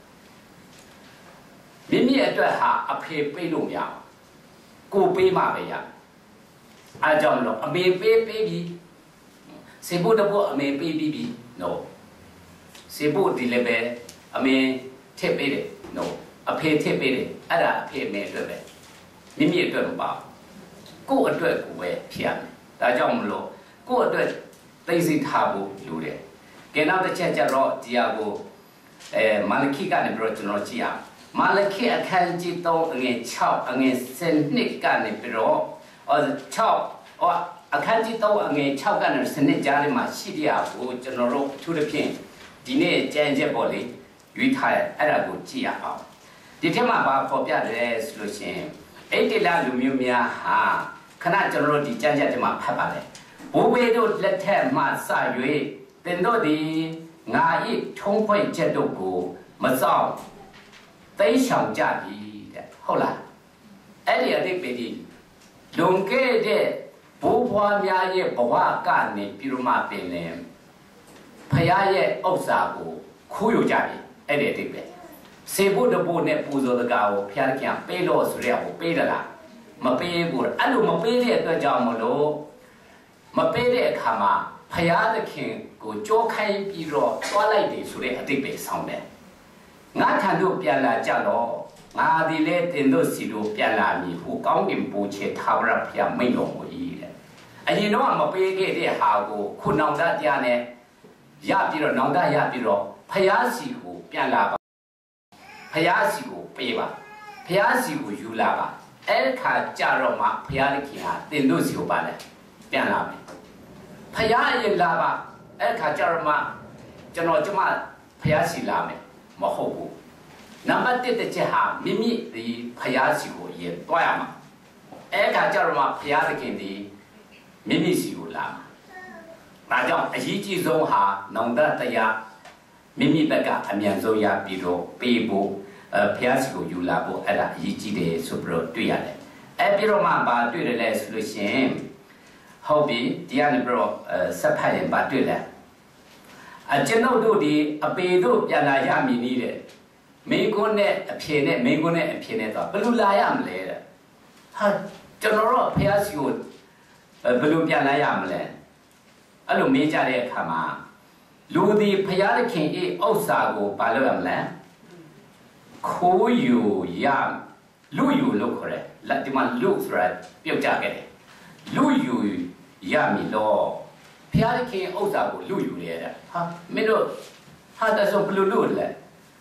明明一段哈阿背背龙呀，古背嘛背呀，阿叫么咯？阿没背背比，谁不得不阿没背比比 ？no， 谁不地那边阿没贴背的 ？no， 阿背贴背的，阿拉背没对呗？明明一段吧，过一段古背偏，大叫么咯？过一段都是他不有的，给那个姐姐咯，第二个。เอ่อมาเลคีกันเนี่ยเป็นจุดจีอ่ะมาเลคีอาการจีโตเงี้ยชอบเงี้ยเซนนิกันเนี่ยเป็นอ๋อชอบอ๋ออาการจีโตเงี้ยชอบกันเนี่ยเซนนิจาริมาชีดีอ่ะกูจุดรู้ทุกเพียงทีนี้เจนเจ็บบอลเลยยุยไทยอะไรกูจีอ่ะอ๋อทีที่มาบ้าพอพิจารณาสุดเสียงไอ้ที่เราลูมิวมีอ่ะฮะขณะจุดรู้ที่เจนเจ็บจะมาพับอะไรบุเวดูเล็ดแท้มาสายยุยเป็นตัวดีงาอีทงไฟเจ็ดดูกูมาซ้อมเตยช่างจ่าดีเด้อ好啦ไอ้เรื่องที่เป็นดีลงเกเดผู้พ่อแม่เย่บอกว่าการนี่พิรุมาเป็นเลยพญาเย่อุตสากูคู่อยู่จ่าดีไอ้เรื่องที่เป็นเสบุดบุเนี่ยปูโซตะกาวพญาเกี่ยเปโลสุริยะกูเปละละมาเปบุอันนู้มาเปเรื่องตัวจอมโลมาเปเรื่องขามาพยาตะเข่งกูโจ้ใครปีรอตัวไล่ดีสุดเลยอดีตเป็นสองแบบงาทันดูเปลี่ยนละจ้าล้องาดีเล่เต็นดูสิดูเปลี่ยนละมีหูก้องกิมปูเชท้าวรับพยาไม่ลงกูอีเลยไอ้ยี่น้องมาเปย์เกลี่ยหากูคุณน้องได้ยาเนี่ยยาปีรอน้องได้ยาปีรอพยาสิกูเปลี่ยนละพยาสิกูเปย์บ้าพยาสิกูยูลาบ้าเอลขาจ้ารอมาพยาลิขิฮาเต็นดูสิกูบ้าเลยเปลี่ยนละพยาเยลาบะเอข้าจารมาจนจะมาพยาศิลาเมมโหบุนับบัดเด็ดเจ้ามิมิดีพยาสิโกเยตัวอย่างมาเอข้าจารมาพยาตะกินดีมิมิสิโกลาแต่จังอหิจิโซหานองดัตยามิมิเบกะอเมียนโซยาปิโรปีบุเอพยาสิโกยูลาบุเอละอหิจิเดสุโปรตุยาเลเอปิโรมาบาตุยเลสุลุเชน好比第二年不呃十八年八对了，啊，见到都的啊，北都原来也没你的，美国呢偏呢，美国呢偏呢多，不如来也没来了，哈，就那罗偏是有，呃，不如原来也没来，啊，路没家的看嘛，路的偏的看一二三个八路也没来，可有呀，路有路可来，那地方路出来标价个的，路有。ยามีโลพยาธิเข่งอุตสาหกูลู่อยู่เลยนะฮะไม่รู้ฮะแต่ส่งปลุลุเลย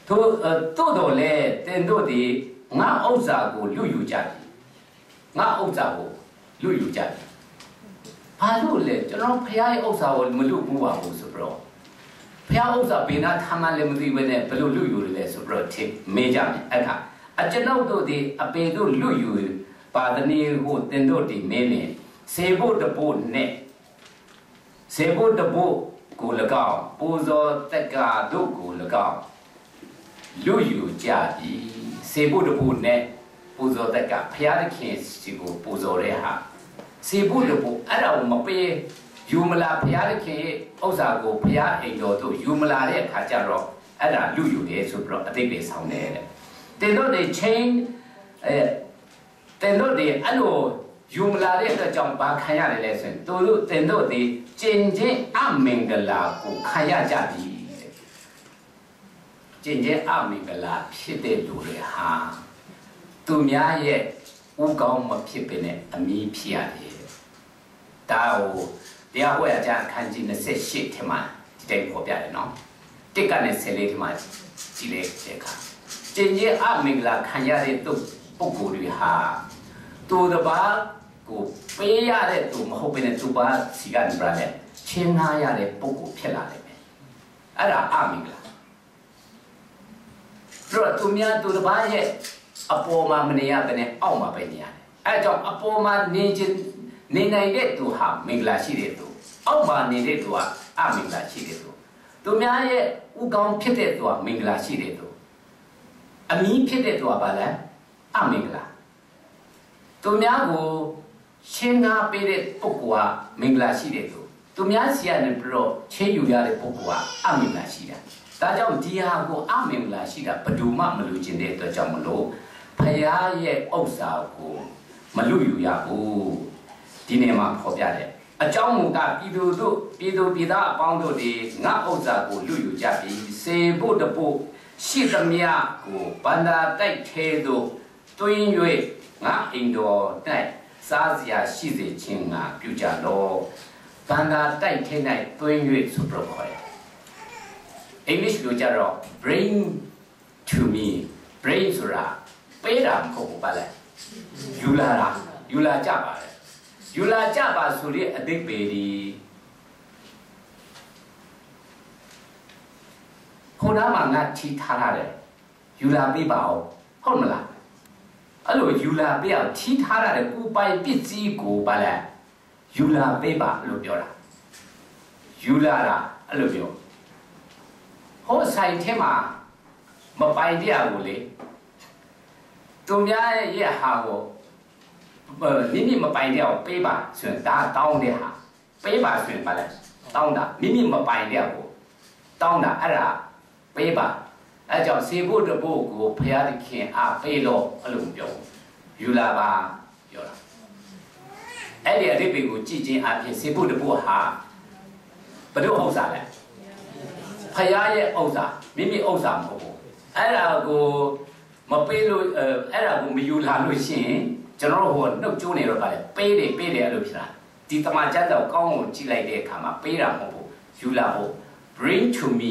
都呃多多嘞，更多的俺欧洲个旅游家的，俺欧洲个旅游家的，巴路嘞，就让培养欧洲个没路不完不是不咯？培养欧洲别那他们嘞没对不呢？不路旅游嘞是不咯？听没讲呢？哎看，啊这老多的啊别都旅游，把的呢个更多的没呢，谁不得不呢？谁不得不过了高，不说这个都过了高。旅游家的，谁不得不呢？不做这个，培养的看这个不做的哈，谁不得不？按照我们被有么啦培养的看，欧洲个培养很多都有么啦的看假如按照旅游的是不是？对别上来的，等到的钱，呃，等到的按照有么啦的个讲把看下来来说，都有等到的真正安明的啦，个看下家的。真正阿明个啦，撇得路嘞哈，都面也乌高没撇别呢，阿米撇的。但我第二回讲看见那些些他妈，这个别的喏，这个呢是嘞他妈，之类这个。真正阿明啦，看下来都不顾虑哈，都的把个背下来都后边的都把时间不然嘞，前下下来不顾撇啦嘞，阿拉阿明啦。rồi tụi mình tụi nó vậy, apo mà mình nhà bên này, ông mà bên nhà, ai cho apo mà nên trên nên này đấy tụi họ mình là gì đấy tụi, ông mà nên đấy tụi à mình là gì đấy tụi, tụi mình vậy, u con biết đấy tụi mình là gì đấy tụi, à mình biết đấy tụi bà là, à mình là, tụi mình có xem ngã bên đấy bốc qua mình là gì đấy tụi, tụi mình xem này pro chơi yêu ya đấy bốc qua, à mình là gì đấy. 大家底下个阿明来是的，不都嘛没路进的，都叫没路，培养也欧少个，没路有呀个，今年嘛破表的，啊，招募个比都都比都比他帮助的，俺欧少个旅游家比，谁不得不，西怎么样个，把那带态度，对于俺印度带啥子呀，西子情啊，比较多，把那带态呢，对于是不快。 English 就叫做 bring to me bring ဆိုတာ ပေးတာမဟုတ်ဘူးပါလေယူလာတာယူလာကြပါလေယူလာကြပါဆိုတဲ့အဓိပ္ပာယ်ဒီခုနကငါထီထားရတယ်ယူလာပေးပါဦးဟုတ်မလားအဲ့လိုယူလာပေးအောင်ထီထားရတယ်ကိုပိုင်ပစ္စည်းကိုပါလေယူလာပေးပါလို့ပြောတာယူလာတာအဲ့လိုပြော ဟိုဆိုင်ထဲမှာမပိုင်တရားကိုလေသူများရဲ့ဟာကိုမိမိမပိုင်တရားကိုပေးပါဆိုရင်ဒါတောင်းတဲ့ဟာပေးပါဆိုရင်ပါလေတောင်းတာမိမိမပိုင်တရားကိုတောင်းတာအဲ့ဒါပေးပါအဲ့ကြောင့်စေဖို့တဖို့ကိုဖရာသခင်အားပေးလို့အဲ့လိုပြောယူလာပါပြောတာအဲ့ဒီအတိတ်ကိုကြည်ချင်းအဖြစ်စေဖို့တဖို့ဟာဘယ်လိုဥစ္စာလဲ ဖယားရဲ့ဥစ္စာမိမိဥစ္စာမဟုတ်ဘူးအဲ့ဒါကိုမပေးလို့အဲ့ဒါကိုမယူလာလို့ရှိရင်ကျွန်တော်တို့ဟိုနှုတ်ကျိုးနေတော့ဗါလေပေးတယ်ပေးတယ်အဲ့လိုဖြစ်တာဒီတမန်ကျမ်းတော့ကောင်းကိုကြည့်လိုက်တဲ့အခါမှာပေးတာမဟုတ်ဘူးယူလာဖို့ bring to me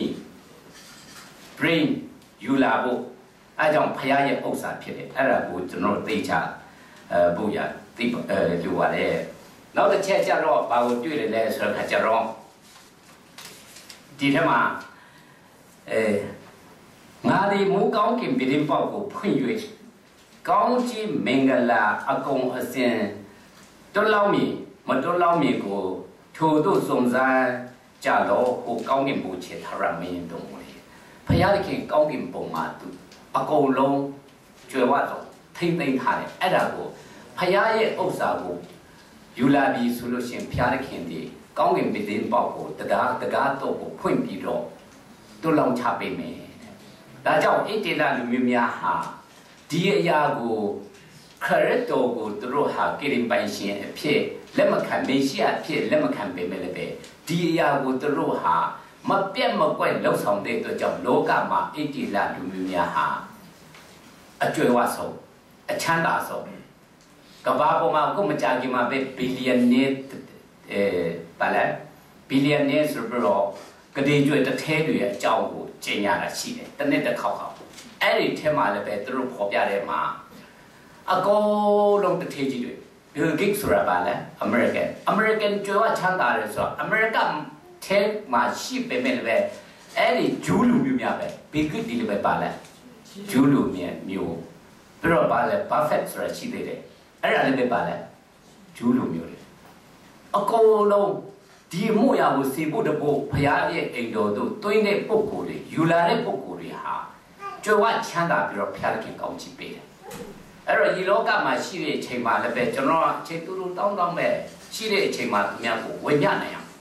bring ယူလာဖို့အဲ့ကြောင့်ဖယားရဲ့ဥစ္စာဖြစ်တယ်အဲ့ဒါကိုကျွန်တော်တို့သိချအဲဖို့ရသိအဲလိုပါတယ်နောက်တစ်ချက်ကျတော့ဘာကိုတွေ့တယ်လဲဆိုတော့ခါကျတော့ဒီထဲမှာ အဲငါဒီမူကောင်းကင်ပြင်းပေါက်ကိုဖွင့်၍ကောင်းကြီးမင်္ဂလာအကုန်အစင်တွလောင်းမီမတွလောင်းမီကိုထိုတို့စုံစမ်းကြတော့ဟိုကောင်းကင်ဘုချေထရမင်းတို့လေဖယားသခင်ကောင်းကင်ဘုံမှာသူအကုန်လုံးကျွယ်ဝတော့ထိမ့်သိမ့်ထားတယ်အဲ့ဒါကိုဖယားရဲ့ဥစ္စာကိုယူလာပြီးဆိုလို့ရှိရင်ဖယားသခင်ဒီကောင်းကင်ပြင်းပေါက်ကိုတကားတကားတော့ကိုဖွင့်ပြီးတော့ 都浪插背面，大家一点啦，路面面哈，第一呀个，可是多个都罗哈给人办些片，那么看没些片，那么看背面那边，第一呀个都罗哈，没变没怪老上的都叫老干嘛，一点啦路面面哈，啊最话说，啊强大说，个爸爸妈我们家里嘛被 billion 呢，呃，把来 billion 呢是不是咯？ ကတိကျွဲတစ်ထဲတွေအကြောင်းကိုကျင်ညာတာရှိတယ်တနေ့တစ်ခေါက်ခေါက်အဲ့ဒီထဲမှာလည်းပဲသူတို့ပေါ်ပြတဲ့မှာအကုန်လုံးတစ်ထဲကြီးတွေ Bill Gates ဆိုတာပါလဲ American American ကျွဲဝချမ်းသာတယ်ဆိုတော့ American ထဲမှာရှိပေမဲ့လည်းပဲအဲ့ဒီဂျူးလူမျိုးများပဲ Bill Gates ဒီလိုပဲပါလဲဂျူးလူမျိုးမျိုးသူတို့ပါလဲ Buffett ဆိုတာရှိသေးတယ်အဲ့ဒါလည်းပဲပါလဲဂျူးလူမျိုးတွေအကုန်လုံးဒီမို့ရကိုစေဖို့တဖို့ဖရားရဲ့အိမ်တော်တို့တွင်းတဲ့ပုံကိုယ်တွေယူလာတဲ့ပုံကိုယ်တွေဟာကြွယ်ဝချမ်းသာပြီးတော့ဖရားခင်ကောင်းချီးပေးတယ်အဲ့တော့ဒီလောကမှာရှိတဲ့အချိန်မှာလည်းပဲကျွန်တော်အချိန်တူတူတောင်းတောင်းပဲရှိတဲ့အချိန်မှာသူများကိုဝေမျှနိုင်အောင်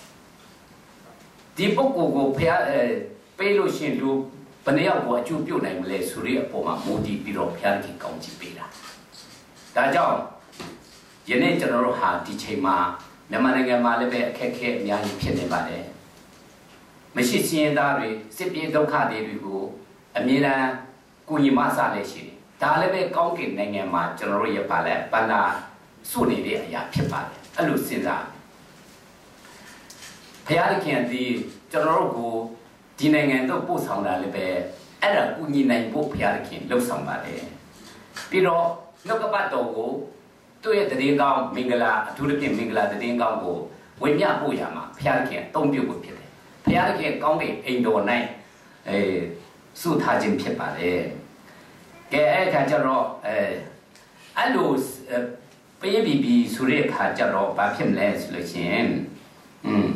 ဒီပုံကိုယ်ကိုဖရားပေးလို့ရှိရင်လူဘယ်နှယောက်ကိုအကျိုးပြုတ်နိုင်မလဲဆိုတဲ့အပေါ်မှာမူတည်ပြီးတော့ဖရားခင်ကောင်းချီးပေးတာဒါကြောင့်ယနေ့ကျွန်တော်တို့ဟာဒီချိန်မှာမြန်မာနိုင်ငံမှာလည်းပဲအခက်အခဲအများကြီးဖြစ်နေပါတယ်မရှိစင်းသားတွေစစ်ပြေးဒုက္ခတွေကိုအမြဲတမ်းကုညီမဆလည်းရှိတယ်ဒါလည်းပဲကောင်းကင်နိုင်ငံမှာကျွန်တော်တို့ရပါလဲပန္နာစုနေတဲ့အရာဖြစ်ပါတယ်အဲ့လိုစဉ်းစားဘုရားခင်ဒီကျွန်တော်တို့ကိုဒီနိုင်ငံတော့ပို့ဆောင်တာလည်းပဲအဲ့ဒါကုညီနိုင်ဖို့ဘုရားခင်လှုပ်ဆောင်ပါတယ်ပြီးတော့နှုတ်ကပတ်တော်ကိုတို့ရဲ့တည်င်းကောင်းမင်္ဂလာအထူးသဖြင့်မင်္ဂလာတည်င်းကောင်းကိုဝေမျှပို့ရမှာဘုရားခင်အသုံးပြုဖို့ဖြစ်တယ်ဘုရားခင်ကောင်းတဲ့အိမ်တော်၌အဲစုထားခြင်းဖြစ်ပါတယ်ကဲအဲ့ခါကျတော့အဲအဲ့လိုပေးပြီးပြီးဆိုတဲ့ခါကျတော့ဘာဖြစ်မလဲဆိုလို့ရှိရင်อืม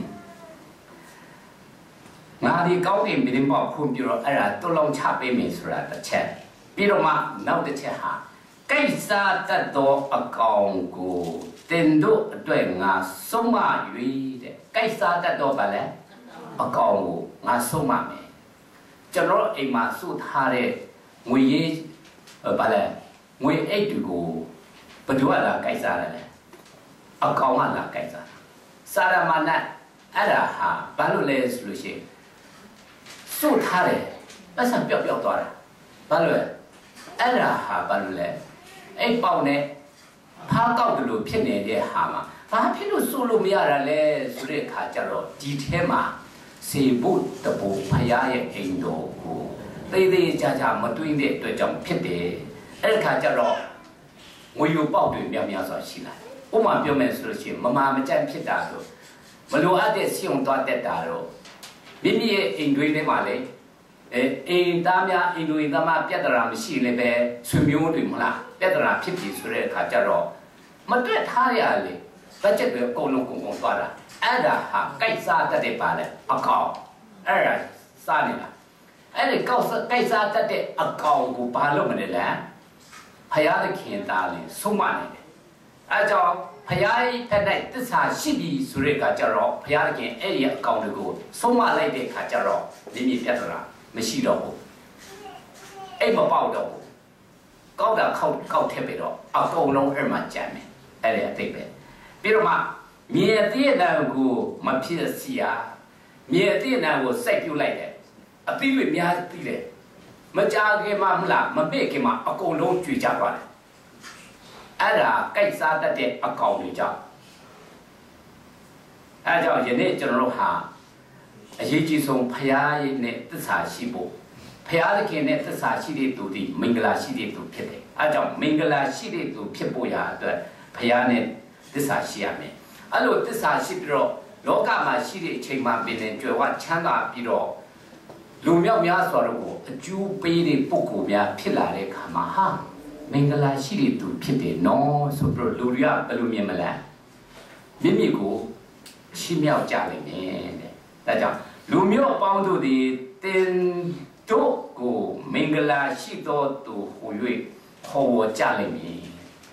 ငါဒီကောင်းတဲ့မင်းပေါ့ဖွင့်ပြတော့အဲ့ဒါတွလောင်ချပေးမယ်ဆိုတာတစ်ချက်ပြီးတော့မှနောက်တစ်ချက်ဟာကိစ္စတတ်သောအကောင်ကိုတင်တို့အတွက်ငါဆုံးမ၍တဲ့ကိစ္စတတ်တော့ဗာလဲအကောင်ကိုငါဆုံးမမယ်ကျွန်တော်အိမ်မှာစုထားတဲ့ငွေရေးဗာလဲငွေအိတ်တွေကိုဘယ်သူကလာကိစ္စလဲအကောင်ကလာကိစ္စစာရမဏတ်အဲ့ဒါဟာဘာလို့လဲဆိုလို့ရှိရင်စုထားတယ်ပတ်စံပျောက်ပျောက်သွားတာဘာလို့လဲအဲ့ဒါဟာဘာလို့လဲအဲ့ပေါက်နဲ့ဖားကောက်တယ်လို့ဖြစ်နေတဲ့ဟာမှာဘာဖြစ်လို့စိုးလို့မရတာလဲဆိုတဲ့အခါကျတော့ဒီထဲမှာစေဖို့တပူဖရားရဲ့အိမ်တော်ကိုသေးသေးချာချာမတွင်းတဲ့အတွက်ကြောင့်ဖြစ်တယ်အဲ့ဒီခါကျတော့ငွေယူပေါက်တွေများများစွာရှိလာဥပမာပြောမယ်ဆိုလို့ရှိရင်မမာမကြန့်ဖြစ်တာတော့မလိုအပ်တဲ့စီုံသွားတက်တာတော့မိမိရဲ့အိမ်တွင်းထဲမှာလေအဲအိမ်သားများအိမ်တွင်းသားမပြတ်တရာမရှိလည်းပဲဆွေမျိုးတွေမလားပြတ်တရာဖြစ်ပြီဆိုတဲ့အခါကျတော့မတွက်ထားရလေဘတ်ဂျက်တွေအကုန်လုံးကုန်ကုန်သွားတာအဲ့ဒါဟာကိစ္စတတ်တဲ့ပါလေအကောင်အဲ့ဒါစားနေတာအဲ့ဒီကောက်ကိစ္စတတ်တဲ့အကောင်ကိုဘာလို့မလဲလဲဖယားသခင်သားလေးဆုံးမနေတယ်အဲကြောင့်ဖယားရဲ့ဖက်၌တစ္ဆာရှိပြီဆိုတဲ့အခါကျတော့ဖယားသခင်အဲ့ဒီအကောင်တွေကိုဆုံးမလိုက်တဲ့အခါကျတော့မိမိပြတ်တရာမရှိတော့ဘူးအဲ့မပေါက်တော့ဘူးကောက်တာခောက်ကောက်ထည့်ပြီးတော့အကုန်လုံးအဲ့မှာကြမ်းမယ်အဲ့ဒါအသိပဲပြီးတော့မှမြေအသေးအတန်ကိုမဖြစ်စီရမြေအသေးအတန်ကိုစိုက်ပြုတ်လိုက်တယ်အသီးတွေများပြီးတယ်မကြခင်မှမလားမပိတ်ခင်မှအကုန်လုံးကျွေကြသွားတယ်အဲ့ဒါကြိုက်စားတတ်တဲ့အကောင်တွေကြောင့်အဲ့ကြောင့်ယနေ့ကျွန်တော်တို့ဟာအရေးကြီးဆုံးဖရားရဲ့နဲ့သစ္စာရှိဖို့ဖရားသခင်နဲ့သစ္စာရှိတဲ့သူဒီမင်္ဂလာရှိတဲ့သူဖြစ်တယ်အဲကြောင့်မင်္ဂလာရှိတဲ့သူဖြစ်ဖို့ရာအတွက်ဖရားနဲ့သစ္စာရှိရမယ်အဲ့လိုသစ္စာရှိပြီးတော့လောကမှာရှိတဲ့အချိန်မှာပင်လည်းကြွယ်ဝချမ်းသာပြီးတော့လူမြောက်များစွာတို့ကိုအကျိုးပေးတဲ့ပုဂ္ဂိုလ်များဖြစ်လာတဲ့အခါမှာဟာမင်္ဂလာရှိတဲ့သူဖြစ်တယ်နော်ဆိုပြီးတော့လူတွေကဘယ်လိုမြင်မလဲမိမိကိုရှင်းမြောက်ကြလိမ့်မယ်တဲ့ဒါကြောင့်လူမျိုးအပေါင်းတို့သည်တင်တို့ကိုမင်္ဂလာရှိသောသူဟူ၍ခေါ်ဝေါ်ကြလိမ့်မည်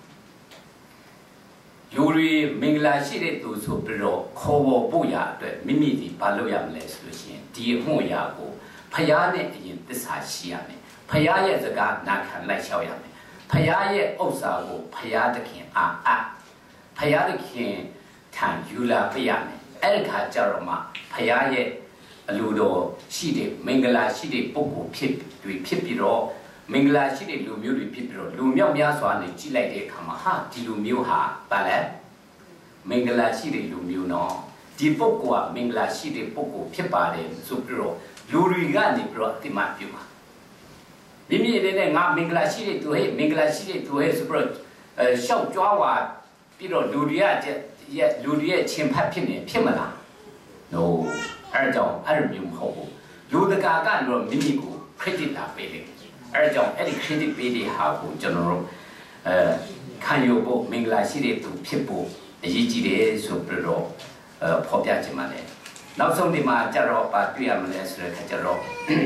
လူတွေမင်္ဂလာရှိတဲ့သူဆိုပြီးတော့ခေါ်ဝေါ်ဖို့ရအတွက်မိမိဒီဘာလုပ်ရမလဲဆိုလို့ရှိရင်ဒီအမှုရာကိုဖရားနဲ့အရင်သစ္စာရှိရမယ်ဖရားရဲ့စကားနာခံလိုက်လျှောက်ရမယ်ဖရားရဲ့ဥစ္စာကိုဖရားသခင်အားအဖရားသခင်ထံယူလာပေးရမယ်အဲ့ဒီခါကျတော့မှဖရားရဲ့အလိုတော်ရှိတဲ့မင်္ဂလာရှိတဲ့ပုဂ္ဂိုလ်ဖြစ်တွေဖြစ်ပြီးတော့မင်္ဂလာရှိတဲ့လူမျိုးတွေဖြစ်ပြီးတော့လူမြောက်များစွာနဲ့ကြည်လိုက်တဲ့အခါမှာဟာဒီလူမျိုးဟာဗာလဲမင်္ဂလာရှိတဲ့လူမျိုးနော်ဒဒီပုဂ္ဂိုလ်ကမင်္ဂလာရှိတဲ့ပုဂ္ဂိုလ်ဖြစ်ပါတယ်ဆိုပြီးတော့လူတွေကနေပြီးတော့အတိမတ်ပြုပါမိမိအနေနဲ့ငါမင်္ဂလာရှိတဲ့သူဟဲ့မင်္ဂလာရှိတဲ့သူဟဲ့ဆိုပြီးတော့အဲရှောက်ကြွားဝါပြီးတော့လူတွေကရဲ့လူတွေရဲ့ချင်းဖတ်ဖြစ်နေဖြစ်မလား no အဲ့ကြောင့်အဲ့လိုမျိုးမဟုတ်ဘူးလူတကာကတော့မိမိကို credit လာပေးတယ်အဲ့ကြောင့်အဲ့ဒီ credit ပေးတဲ့ဟာကိုကျွန်တော်တို့အဲခံယူဖို့မင်္ဂလာရှိတဲ့သူဖြစ်ဖို့အရေးကြီးတယ်ဆိုပြီးတော့အဲဖော်ပြချင်ပါတယ်နောက်ဆုံးဒီမှာကြတော့ပါတွေ့ရမလဲဆိုတဲ့ခါကျတော့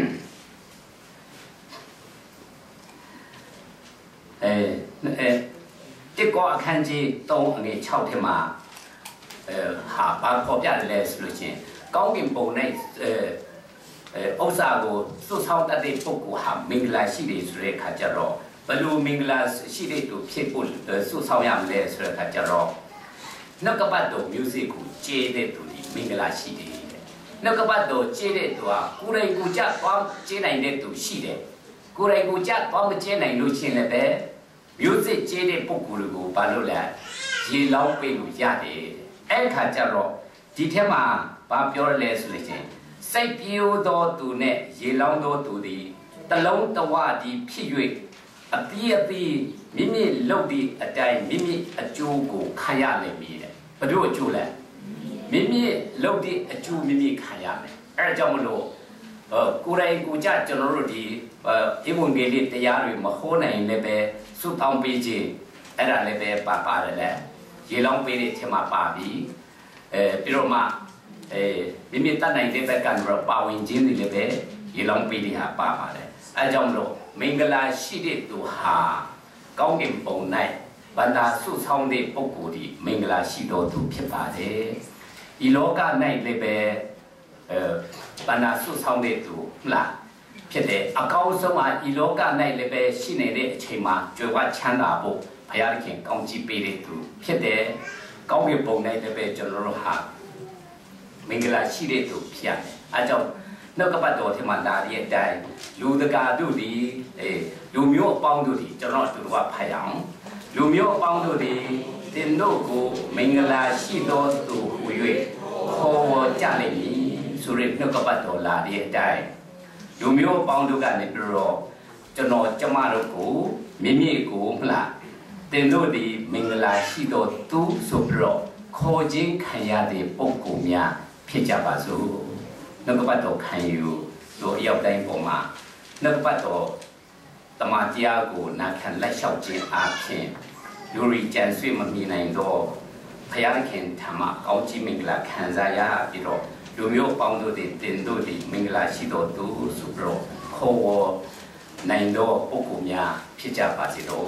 အဲအဲတစ်ကောအခန်းကြီးသုံးအငယ်၆ထဲမှာအဲဟာပါဖော်ပြတယ်လဲဆိုလို့ချင်းကောင်းကင်ဘုံနဲ့အဲဥစ္စာကိုစွတ်ဆောင်းတတ်တဲ့ပုဂ္ဂိုလ်ဟာမင်္ဂလာရှိတယ်ဆိုတဲ့ခါကျတော့ဘယ်လိုမင်္ဂလာရှိတဲ့သူဖြစ်ဖို့စွတ်ဆောင်းရမလဲဆိုတဲ့ခါကျတော့နှုတ်ကပတ်တော် music ကိုကျေးတဲ့သူဒီမင်္ဂလာရှိတယ်နှုတ်ကပတ်တော်ကျေးတဲ့သူဟာကိုယ်တိုင်ကိုကြသွားကျေးနိုင်တဲ့သူရှိတယ်ကိုယ်တိုင်ကိုကြသွားမကျေးနိုင်လို့ချင်းလည်းပဲ music ကျေးတဲ့ပုဂ္ဂိုလ်ကိုဘာလို့လဲရေလောင်းပေးလို့ရတယ်အဲ့ခါကျတော့ဒီထက်မှာဘာပြောရလဲဆိုလို့ချင်းစိတ်ပြိုးသောသူနဲ့ရေလောင်းသောသူသည်တလုံးတဝဒီဖြစ်၍အပြည့်အပြည့်မိမိလုပ်သည့်အတိုင်းမိမိအကျိုးကိုခံရလိမ့်မည်တဲ့ဘယ်လိုအကျိုးလဲမိမိလုပ်သည့်အကျိုးမိမိခံရမယ်အဲဒါကြောင့်မလို့ကိုယ်တိုင်ကိုကြကျွန်တော်တို့ဒီဧဝံဂေလိတရားတွေမဟောနိုင်လည်းပဲစုတောင်းပေးခြင်းအဲ့ဒါလည်းပဲပါပါတယ်လေရေလောင်းပေးတဲ့ထဲမှာပါပြီးအဲပြီးတော့မှအဲမိမိတတ်နိုင်တဲ့ဘက်ကတော့ပါဝင်ခြင်းတွေလည်းပဲရေလောင်းပေးတဲ့ဟာပါပါတယ်အဲကြောင့်မလို့မင်္ဂလာရှိတဲ့သူဟာကောင်းကင်ဘုံ၌ဗန္တာဆုဆောင်တဲ့ပုဂ္ဂိုလ်ဒီမင်္ဂလာရှိတော်သူဖြစ်ပါတယ်ဒီလောက၌လည်းပဲအဲဗန္တာဆုဆောင်တဲ့သူဟုတ်လားဖြစ်တယ်အကောင်းဆုံးဟာဒီလောက၌လည်းပဲရှိနေတဲ့အချိန်မှာကြွယ်ဝချမ်းသာဖို့ဘုရားခင်ကောင်းချီးပေးတဲ့သူဖြစ်တယ်ကောင်းကင်ဘုံ၌လည်းပဲကျွန်တော်တို့ဟာမင်္ဂလာရှိတဲ့သူဖြစ်ရတယ်အဲကြောင့်နှုတ်ကပတ်တော်ထဲမှာလာတဲ့အတိုင်းလူတကာတို့ဒီအဲလူမျိုးအပေါင်းတို့ဒီကျွန်တော်တို့ကဖတ်ရအောင်လူမျိုးအပေါင်းတို့ဒီတင်တို့ကိုမင်္ဂလာရှိတော်သူဟူ၍ခေါ်ဝေါ်ကြလိမ့်မည်ဆိုရနှုတ်ကပတ်တော်လာတဲ့အတိုင်းလူမျိုးအပေါင်းတို့ကနေပြီးတော့ကျွန်တော်ကျမတို့ကိုမိမိကိုမလားတင်တို့ဒီမင်္ဂလာရှိတော်သူဆိုပြီးတော့ခေါ်ခြင်းခံရတဲ့ပုဂ္ဂိုလ်များဖြစ်ကြပါစို့နှုတ်ကပတ်တော်ခံယူတို့ရောက်တိုင်းပေါ်မှာနှုတ်ကပတ်တော်တမန်တရားကိုနာခံလက်လျှောက်ခြင်းအားဖြင့်လူရီကျန်ဆွေမမြင်နိုင်တော့ဘုရားခင်ထံမှာကောင်းချီးမင်္ဂလာခံစားရပြီးတော့လူမျိုးပေါင်းတို့တွေတင်တို့တွေမင်္ဂလာရှိတော်သူဆိုပြီးတော့ခေါ်ဝေါ်နိုင်တော့ပုဂ္ဂိုလ်များဖြစ်ကြပါစေတော့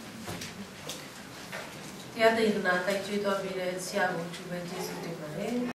တရားဒေသနာတိုက်ကျွေးတော်ပြီးတဲ့ဆရာကိုသူပဲကျေးဇူးတင်ပါတယ်